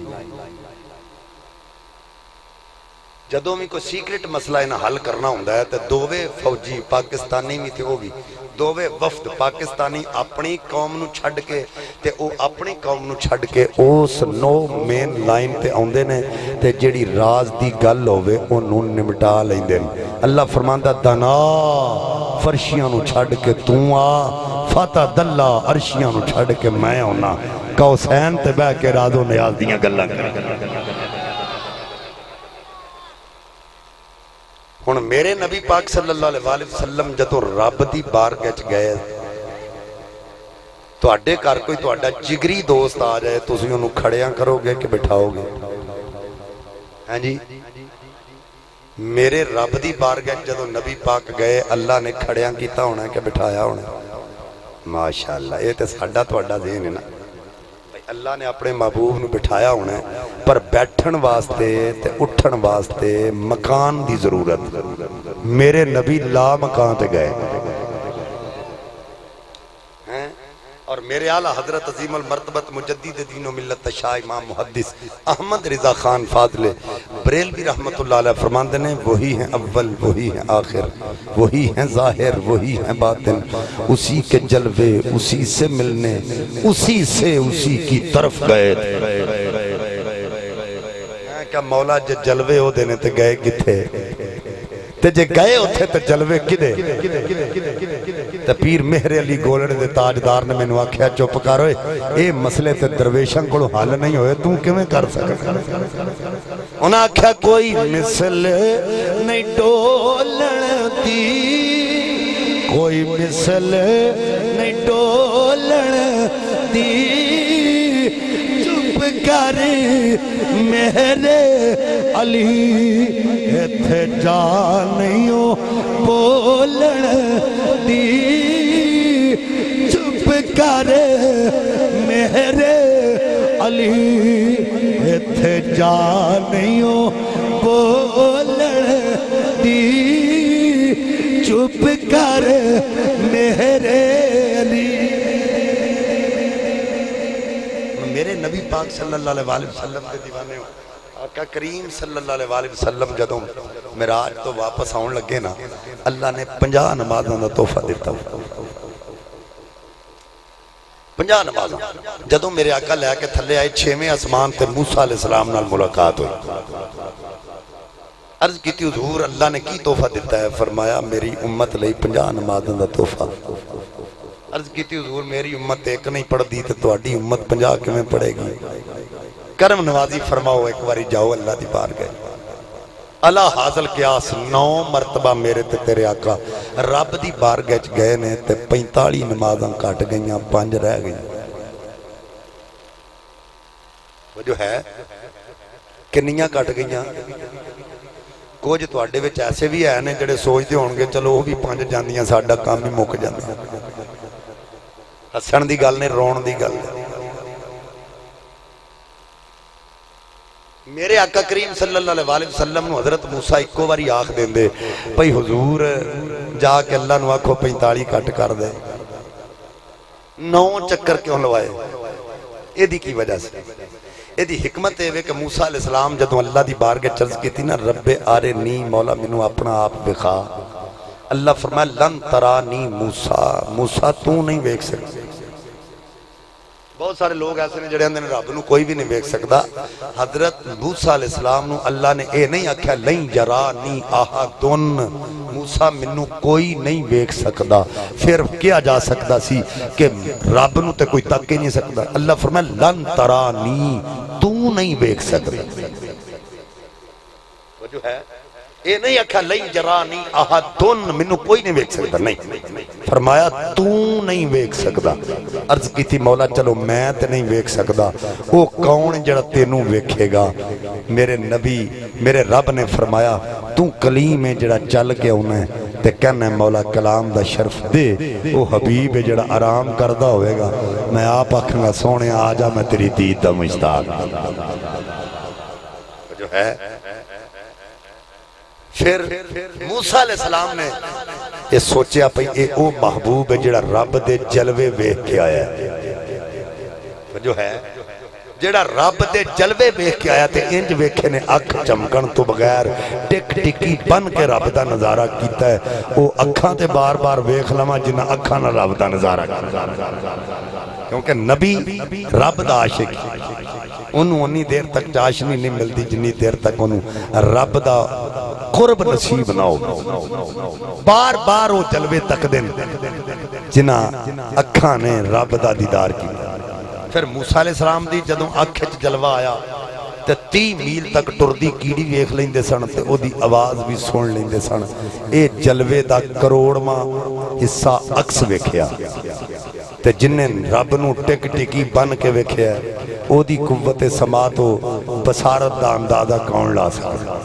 جدوں بھی کوئی سیکرٹ مسئلہ انہاں حل کرنا ہوندا ہے تے دوویں فوجی پاکستانی بھی تے وہ بھی دوویں وفد پاکستانی اپنی قوم نو چھڈ کے تے او اپنی قوم نو چھڈ کے اس نو مین لائن تے اوندے نے تے جیڑی راز دی گل ہوے اونوں نمٹا لیندے نے اللہ فرماندا دنا فرشیاں نو چھڈ کے تو آ فتح دلہ عرشیاں نو چھڈ کے میں ہونا کوسین تے بیٹھ کے راز و نیاز دیاں گلاں کر ہن میرے نبی پاک صلی اللہ علیہ وسلم جدوں رب دی بارگاہ وچ گئے تواڈے گھر کوئی تواڈا جگری دوست آ جائے تسی اونوں کھڑیاں کرو گے کہ بٹھاؤ گے ہاں جی میرے رب دی بارگاہ وچ جدوں نبی پاک گئے اللہ نے کھڑیاں کیتا ہونا کہ بٹھایا ہونا ماشاءاللہ یہ تے ساڈا تواڈا ذہن ہے نا اللہ نے اپنے محبوب نو بٹھایا ہونا ہے پر بیٹھن واسطے تے اٹھن واسطے مکان دی ضرورت میرے نبی لا مکان تے گئے اور میرے اعلیٰ حضرت عظیم المرتبت مجدد دین و ملت شاہ امام محدث احمد رضا خان فاضل بریلوی رحمت اللہ علیہ فرماندے نے وہی ہیں اول وہی ہیں آخر وہی ہیں ظاہر وہی ہیں باطن اسی کے جلوے اسی سے ملنے اسی سے اسی کی طرف گئے کیا مولا جے جلوے ہو دینے تے گئے کتھے تے جے گئے ہوتے تے جلوے کدے تے پیر مہر علی گولڑ دے تاجدار نے میں نو آکھیا چپ کر ہوئے اے مسئلے تے درویشاں کو حل نہیں ہوئے تم کیویں کر سکتا انہاں آکھیا کوئی مثل نہیں ڈولن دی کوئی مثل نہیں ڈولن دی چپ کر میرے علی ایتھے جانیوں بولن دی چپ کر میرے علی ایتھے جانیوں بولن دی چپ کر میرے علی میرے نبی پاک صلی اللہ علیہ وسلم کے دیوانے ہوں آقا کریم صلی اللہ علیہ وسلم جدوں معراج تو واپس آن لگے نا اللہ نے پنجاہ نمازوں دا تحفہ دیتا پنجاہ نمازوں جدوں میرے آقا لے کے تھلے آئے چھویں آسمان تے موسیٰ علیہ السلام نال ملاقات ہوئی عرض کیتی حضور اللہ نے کی تحفہ دیتا ہے فرمایا میری امت لئی پنجاہ نمازوں دا تحفہ عرض کیتی حضور میری امت ایک نہیں پڑھ دی تے تہاڈی امت پنجاہ کیویں پڑھے گی کرم نوازی فرماؤ ایک باری جاؤ اللہ دی بار گئے اللہ حاصل قیاس نو مرتبہ میرے تے تیرے آقا رب دی بار گئے نے تے پینتالی نمازاں کٹ گئیاں پانچ رہ گئیاں وہ جو ہے کنیاں کٹ گئیاں کچھ تواڈے وچ ایسے بھی ہے نے جڑے سوچدے ہون گے چلو وہ بھی پانچ جاندیاں ساڈا کام ہی مک جاندا ہسن دی گل نے رون دی گل میرے آقا کریم صلی اللہ علیہ وسلم نو حضرت موسیٰ ایکو باری آخ دیں دے بھئی حضور جا کے اللہ نو آکھو پینتالی کٹ کر دے نو چکر کیوں لوائے یہ دی کی وجہ سے یہ دی حکمت ہے کہ موسیٰ علیہ السلام جدوں اللہ دی بارگاہ چرز کی تھی نا رب آرے نی مولا منو اپنا آپ بخا اللہ فرمایا لن ترانی موسیٰ موسیٰ تو نہیں ویکھ سکتے بہت سارے لوگ ایسے نے جڑے اندر رب نو کوئی بھی نہیں ویکھ سکتا حضرت موسیٰ علیہ السلام نو اللہ نے اے نہیں آکھیا لن یرانی احدن موسیٰ منو کوئی نہیں ویکھ سکتا پھر کیا جا سکتا سی کہ رب نو تے کوئی تک ہی نہیں سکتا اللہ فرمایا لن ترانی تو نہیں ویکھ سکتا وہ جو ہے اے نہیں آکھا لن یرانی احدن منو کوئی نہیں ویکھ سکتا نہیں فرمایا تو نہیں ویکھ سکتا عرض کی تھی مولا چلو میں تے نہیں ویکھ سکتا وہ کون جڑا تینوں ویکھے گا میرے نبی میرے رب نے فرمایا تو کلیم ہے جڑا چل کے انہیں تے کہنا مولا کلام دا شرف دے وہ حبیب جڑا آرام کردہ ہوئے گا میں آپ آکھاں گا سونے آجا میں تیری دید دا مشتاق جو ہے پھر موسیٰ علیہ السلام نے یہ سوچیا پئی اے او محبوب ہے جڑا رب دے جلوے ویکھ کے آیا ہے جو ہے جڑا رب دے جلوے ویکھ کے آیا تے انج ویکھے نے اکھ چمکن تو بغیر ٹک ٹکی بن کے رب دا نظارہ کیتا ہے وہ اکھاں تے بار بار ویکھ لما جنہ اکھاں نہ رب دا نظارہ کیتا کیونکہ نبی رب دا عاشق انہوں انی دیر تک چاشنی نہیں ملتی جنی دیر تک انہوں رب دا قرب نصیب نہ ہو بار بار وہ جلوے تک دن جنہ اکھاں نے رب دا دیدار کی پھر موسیٰ علیہ السلام دی جدوں اکھچ جلوہ آیا تے تی میل تک ٹردی کیڑی ویکھ لیندے سن تے او دی آواز بھی سن لیندے سن اے جلوے دا کروڑ ماں حصہ عکس ویکھیا تے جنہیں رب نو ٹک ٹکی بن کے ویکھیا او دی قوت سماعت و بصارت دا اندازہ کون لا سکتا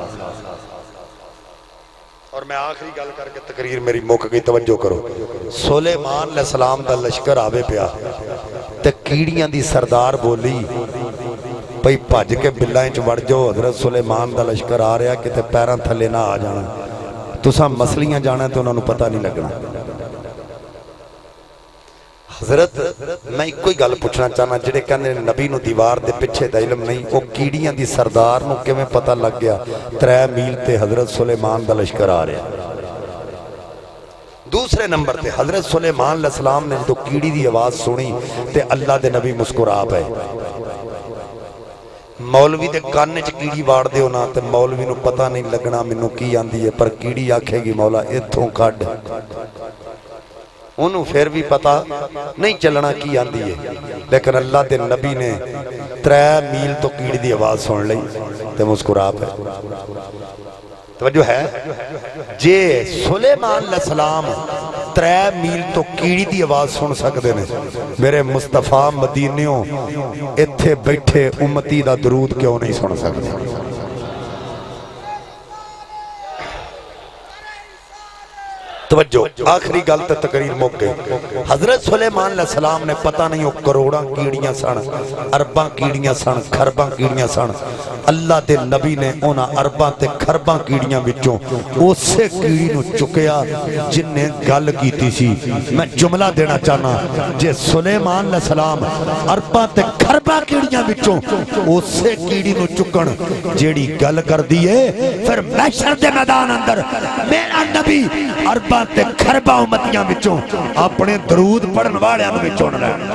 اور میں آخری گل کر کے تقریر میری موقع کی توجہ کرو سلیمان علیہ السلام دا لشکر آوے پیا تے کیڑیاں دی سردار بولی پئی بھج کے بلائیں چ وڑ جاؤ حضرت سلیمان دا لشکر آ رہا کہ تے پیراں تھلے نہ آ جانا تساں مسلیاں جانا تے انہاں نوں پتہ نہیں لگنا حضرت میں ایک کوئی گل پوچھنا چاہنا جڑے کہندے نبی نو دیوار دے پیچھے دا علم نہیں او کیڑیاں دی سردار نو کیویں پتہ لگ گیا ترے میل تے حضرت سلیمان دا لشکر آ رہا دوسرے نمبر تے حضرت سلیمان علیہ السلام نے جو کیڑی دی آواز سنی تے اللہ دے نبی مسکرا پئے مولوی دے کانے چ کیڑی واڑ دے ہونا تے مولوی نو پتہ نہیں لگنا مینوں کی آندی ہے پر کیڑی آکھے گی مولا ایتھوں کڈ انہوں پھر بھی پتا نہیں چلنا کی آندی ہے لیکن اللہ دے نبی نے ترے میل تو کیڑی دی آواز سن لئی تے مسکرا پہ توجہ ہے جے سلیمان علیہ السلام ترے میل تو کیڑی دی آواز سن سکتے نے میرے مصطفیٰ مدینیوں اتھے بیٹھے امتی دا درود کیوں نہیں سن سکتے توجہ آخری گلت تقریر موقع حضرت سلیمان علیہ السلام نے پتہ نہیں وہ کروڑاں کیڑیاں سن ارباں کیڑیاں سن خرباں کیڑیاں سن اللہ دے نبی نے اونا ارباں تے خرباں کیڑیاں بچوں اسے کیڑی نو چکیا جن نے گل کیتی سی میں جملہ دینا چاہنا جے سلیمان علیہ السلام ارباں تے خرباں کیڑیاں بچوں اسے کیڑی نو چکن جیڑی گل کر دیئے پھر محشر دے میدان اندر میرا نبی ارباں تے خرباں امتیاں بچوں اپنے درود پڑھن والے ہم بچوں رہے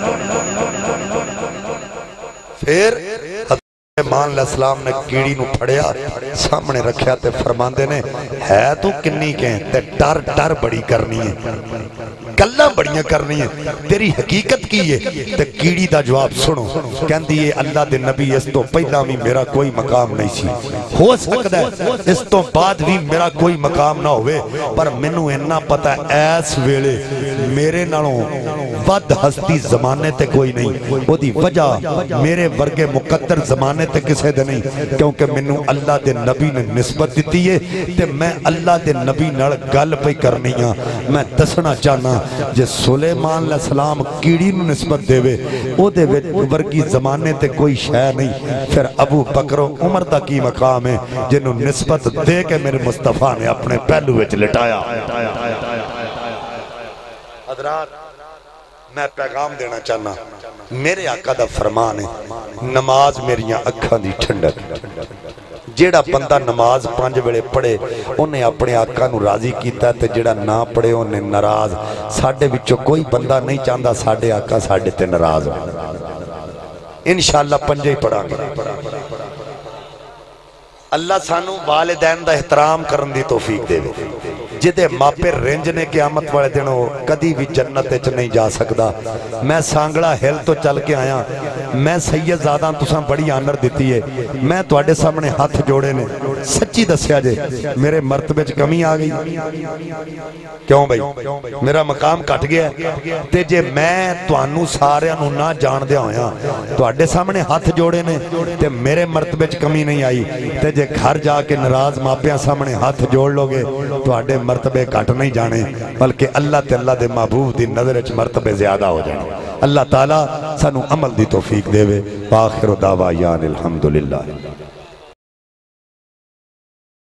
پھر سلیمان علیہ السلام نے کیڑی نو پھڑیا سامنے رکھیا تے فرماندے نے ہے تو کنی کہیں تے ڈر ڈر بڑی کرنی ہے گلاں بڑیاں کرنی ہے تیری حقیقت کی ہے تے کیڑی دا جواب سنو کہندی ہے اللہ دے نبی اس تو پہلا بھی میرا کوئی مقام نہیں سی ہو سکتا ہے اس تو بعد بھی میرا کوئی مقام نہ ہوئے پر منو انہا پتا ایس ویلے میرے نالوں ود ہستی زمانے تے کوئی نہیں وہ دی وجہ میرے ورگے مقدر زمانے تے کسے دے نہیں کیونکہ منو اللہ دے نبی نے نسبت دیتی ہے تے میں اللہ دے نبی نال گل پہ کرنی ہاں میں دسنا چاہنا جے سلیمان علیہ السلام کیڑی نو نسبت دے وے او دے ورگی زمانے تے کوئی شے نہیں پھر ابو بکر و عمر دا کی مقام ہے جنہوں نسبت دے کے میرے مصطفیٰ نے اپنے پہلو وچ لٹایا حضرات میں پیغام دینا چاہنا میرے آقا دا فرمان ہے نماز میریاں اکھاں دی ٹھنڈک جیڑا بندہ نماز پانچ ویلے پڑھے انہیں اپنے آقا نو راضی کیتا تے جیڑا نہ پڑھے انہیں ناراض ساڑھے وچوں کوئی بندہ نہیں چاہندا ساڑھے آقا ساڑھے تے ناراض ہو انشاءاللہ پنجے ہی پڑھا گا اللہ سانو والدین دا احترام کرن دی توفیق دے وے جدے ماپے رنج نے قیامت والے دنوں کدی بھی جنت اچ نہیں جا سکدا میں سانگڑا ہل تو چل کے آیا میں سید زادہ تساں بڑی آنر دیتی ہے میں تواڈے سامنے ہاتھ جوڑے نے سچی دسیا جے میرے مرتبے چ کمی آ گئی کیوں بھائی میرا مقام کٹ گیا تے جے میں تانوں سارے نوں نہ جان دیا ہویا تواڈے سامنے ہاتھ جوڑے نے تے میرے مرتبے چ کمی نہیں آئی تے جے گھر جا کے ناراض ماپیاں سامنے ہاتھ جوڑ لو گے تواڈے مرتبے کٹ نہیں جانے بلکہ اللہ تے اللہ دے محبوب دی نظر وچ مرتبے زیادہ ہو جانے اللہ تعالیٰ سانو عمل دی توفیق دے وے وآخر دعوایان الحمدللہ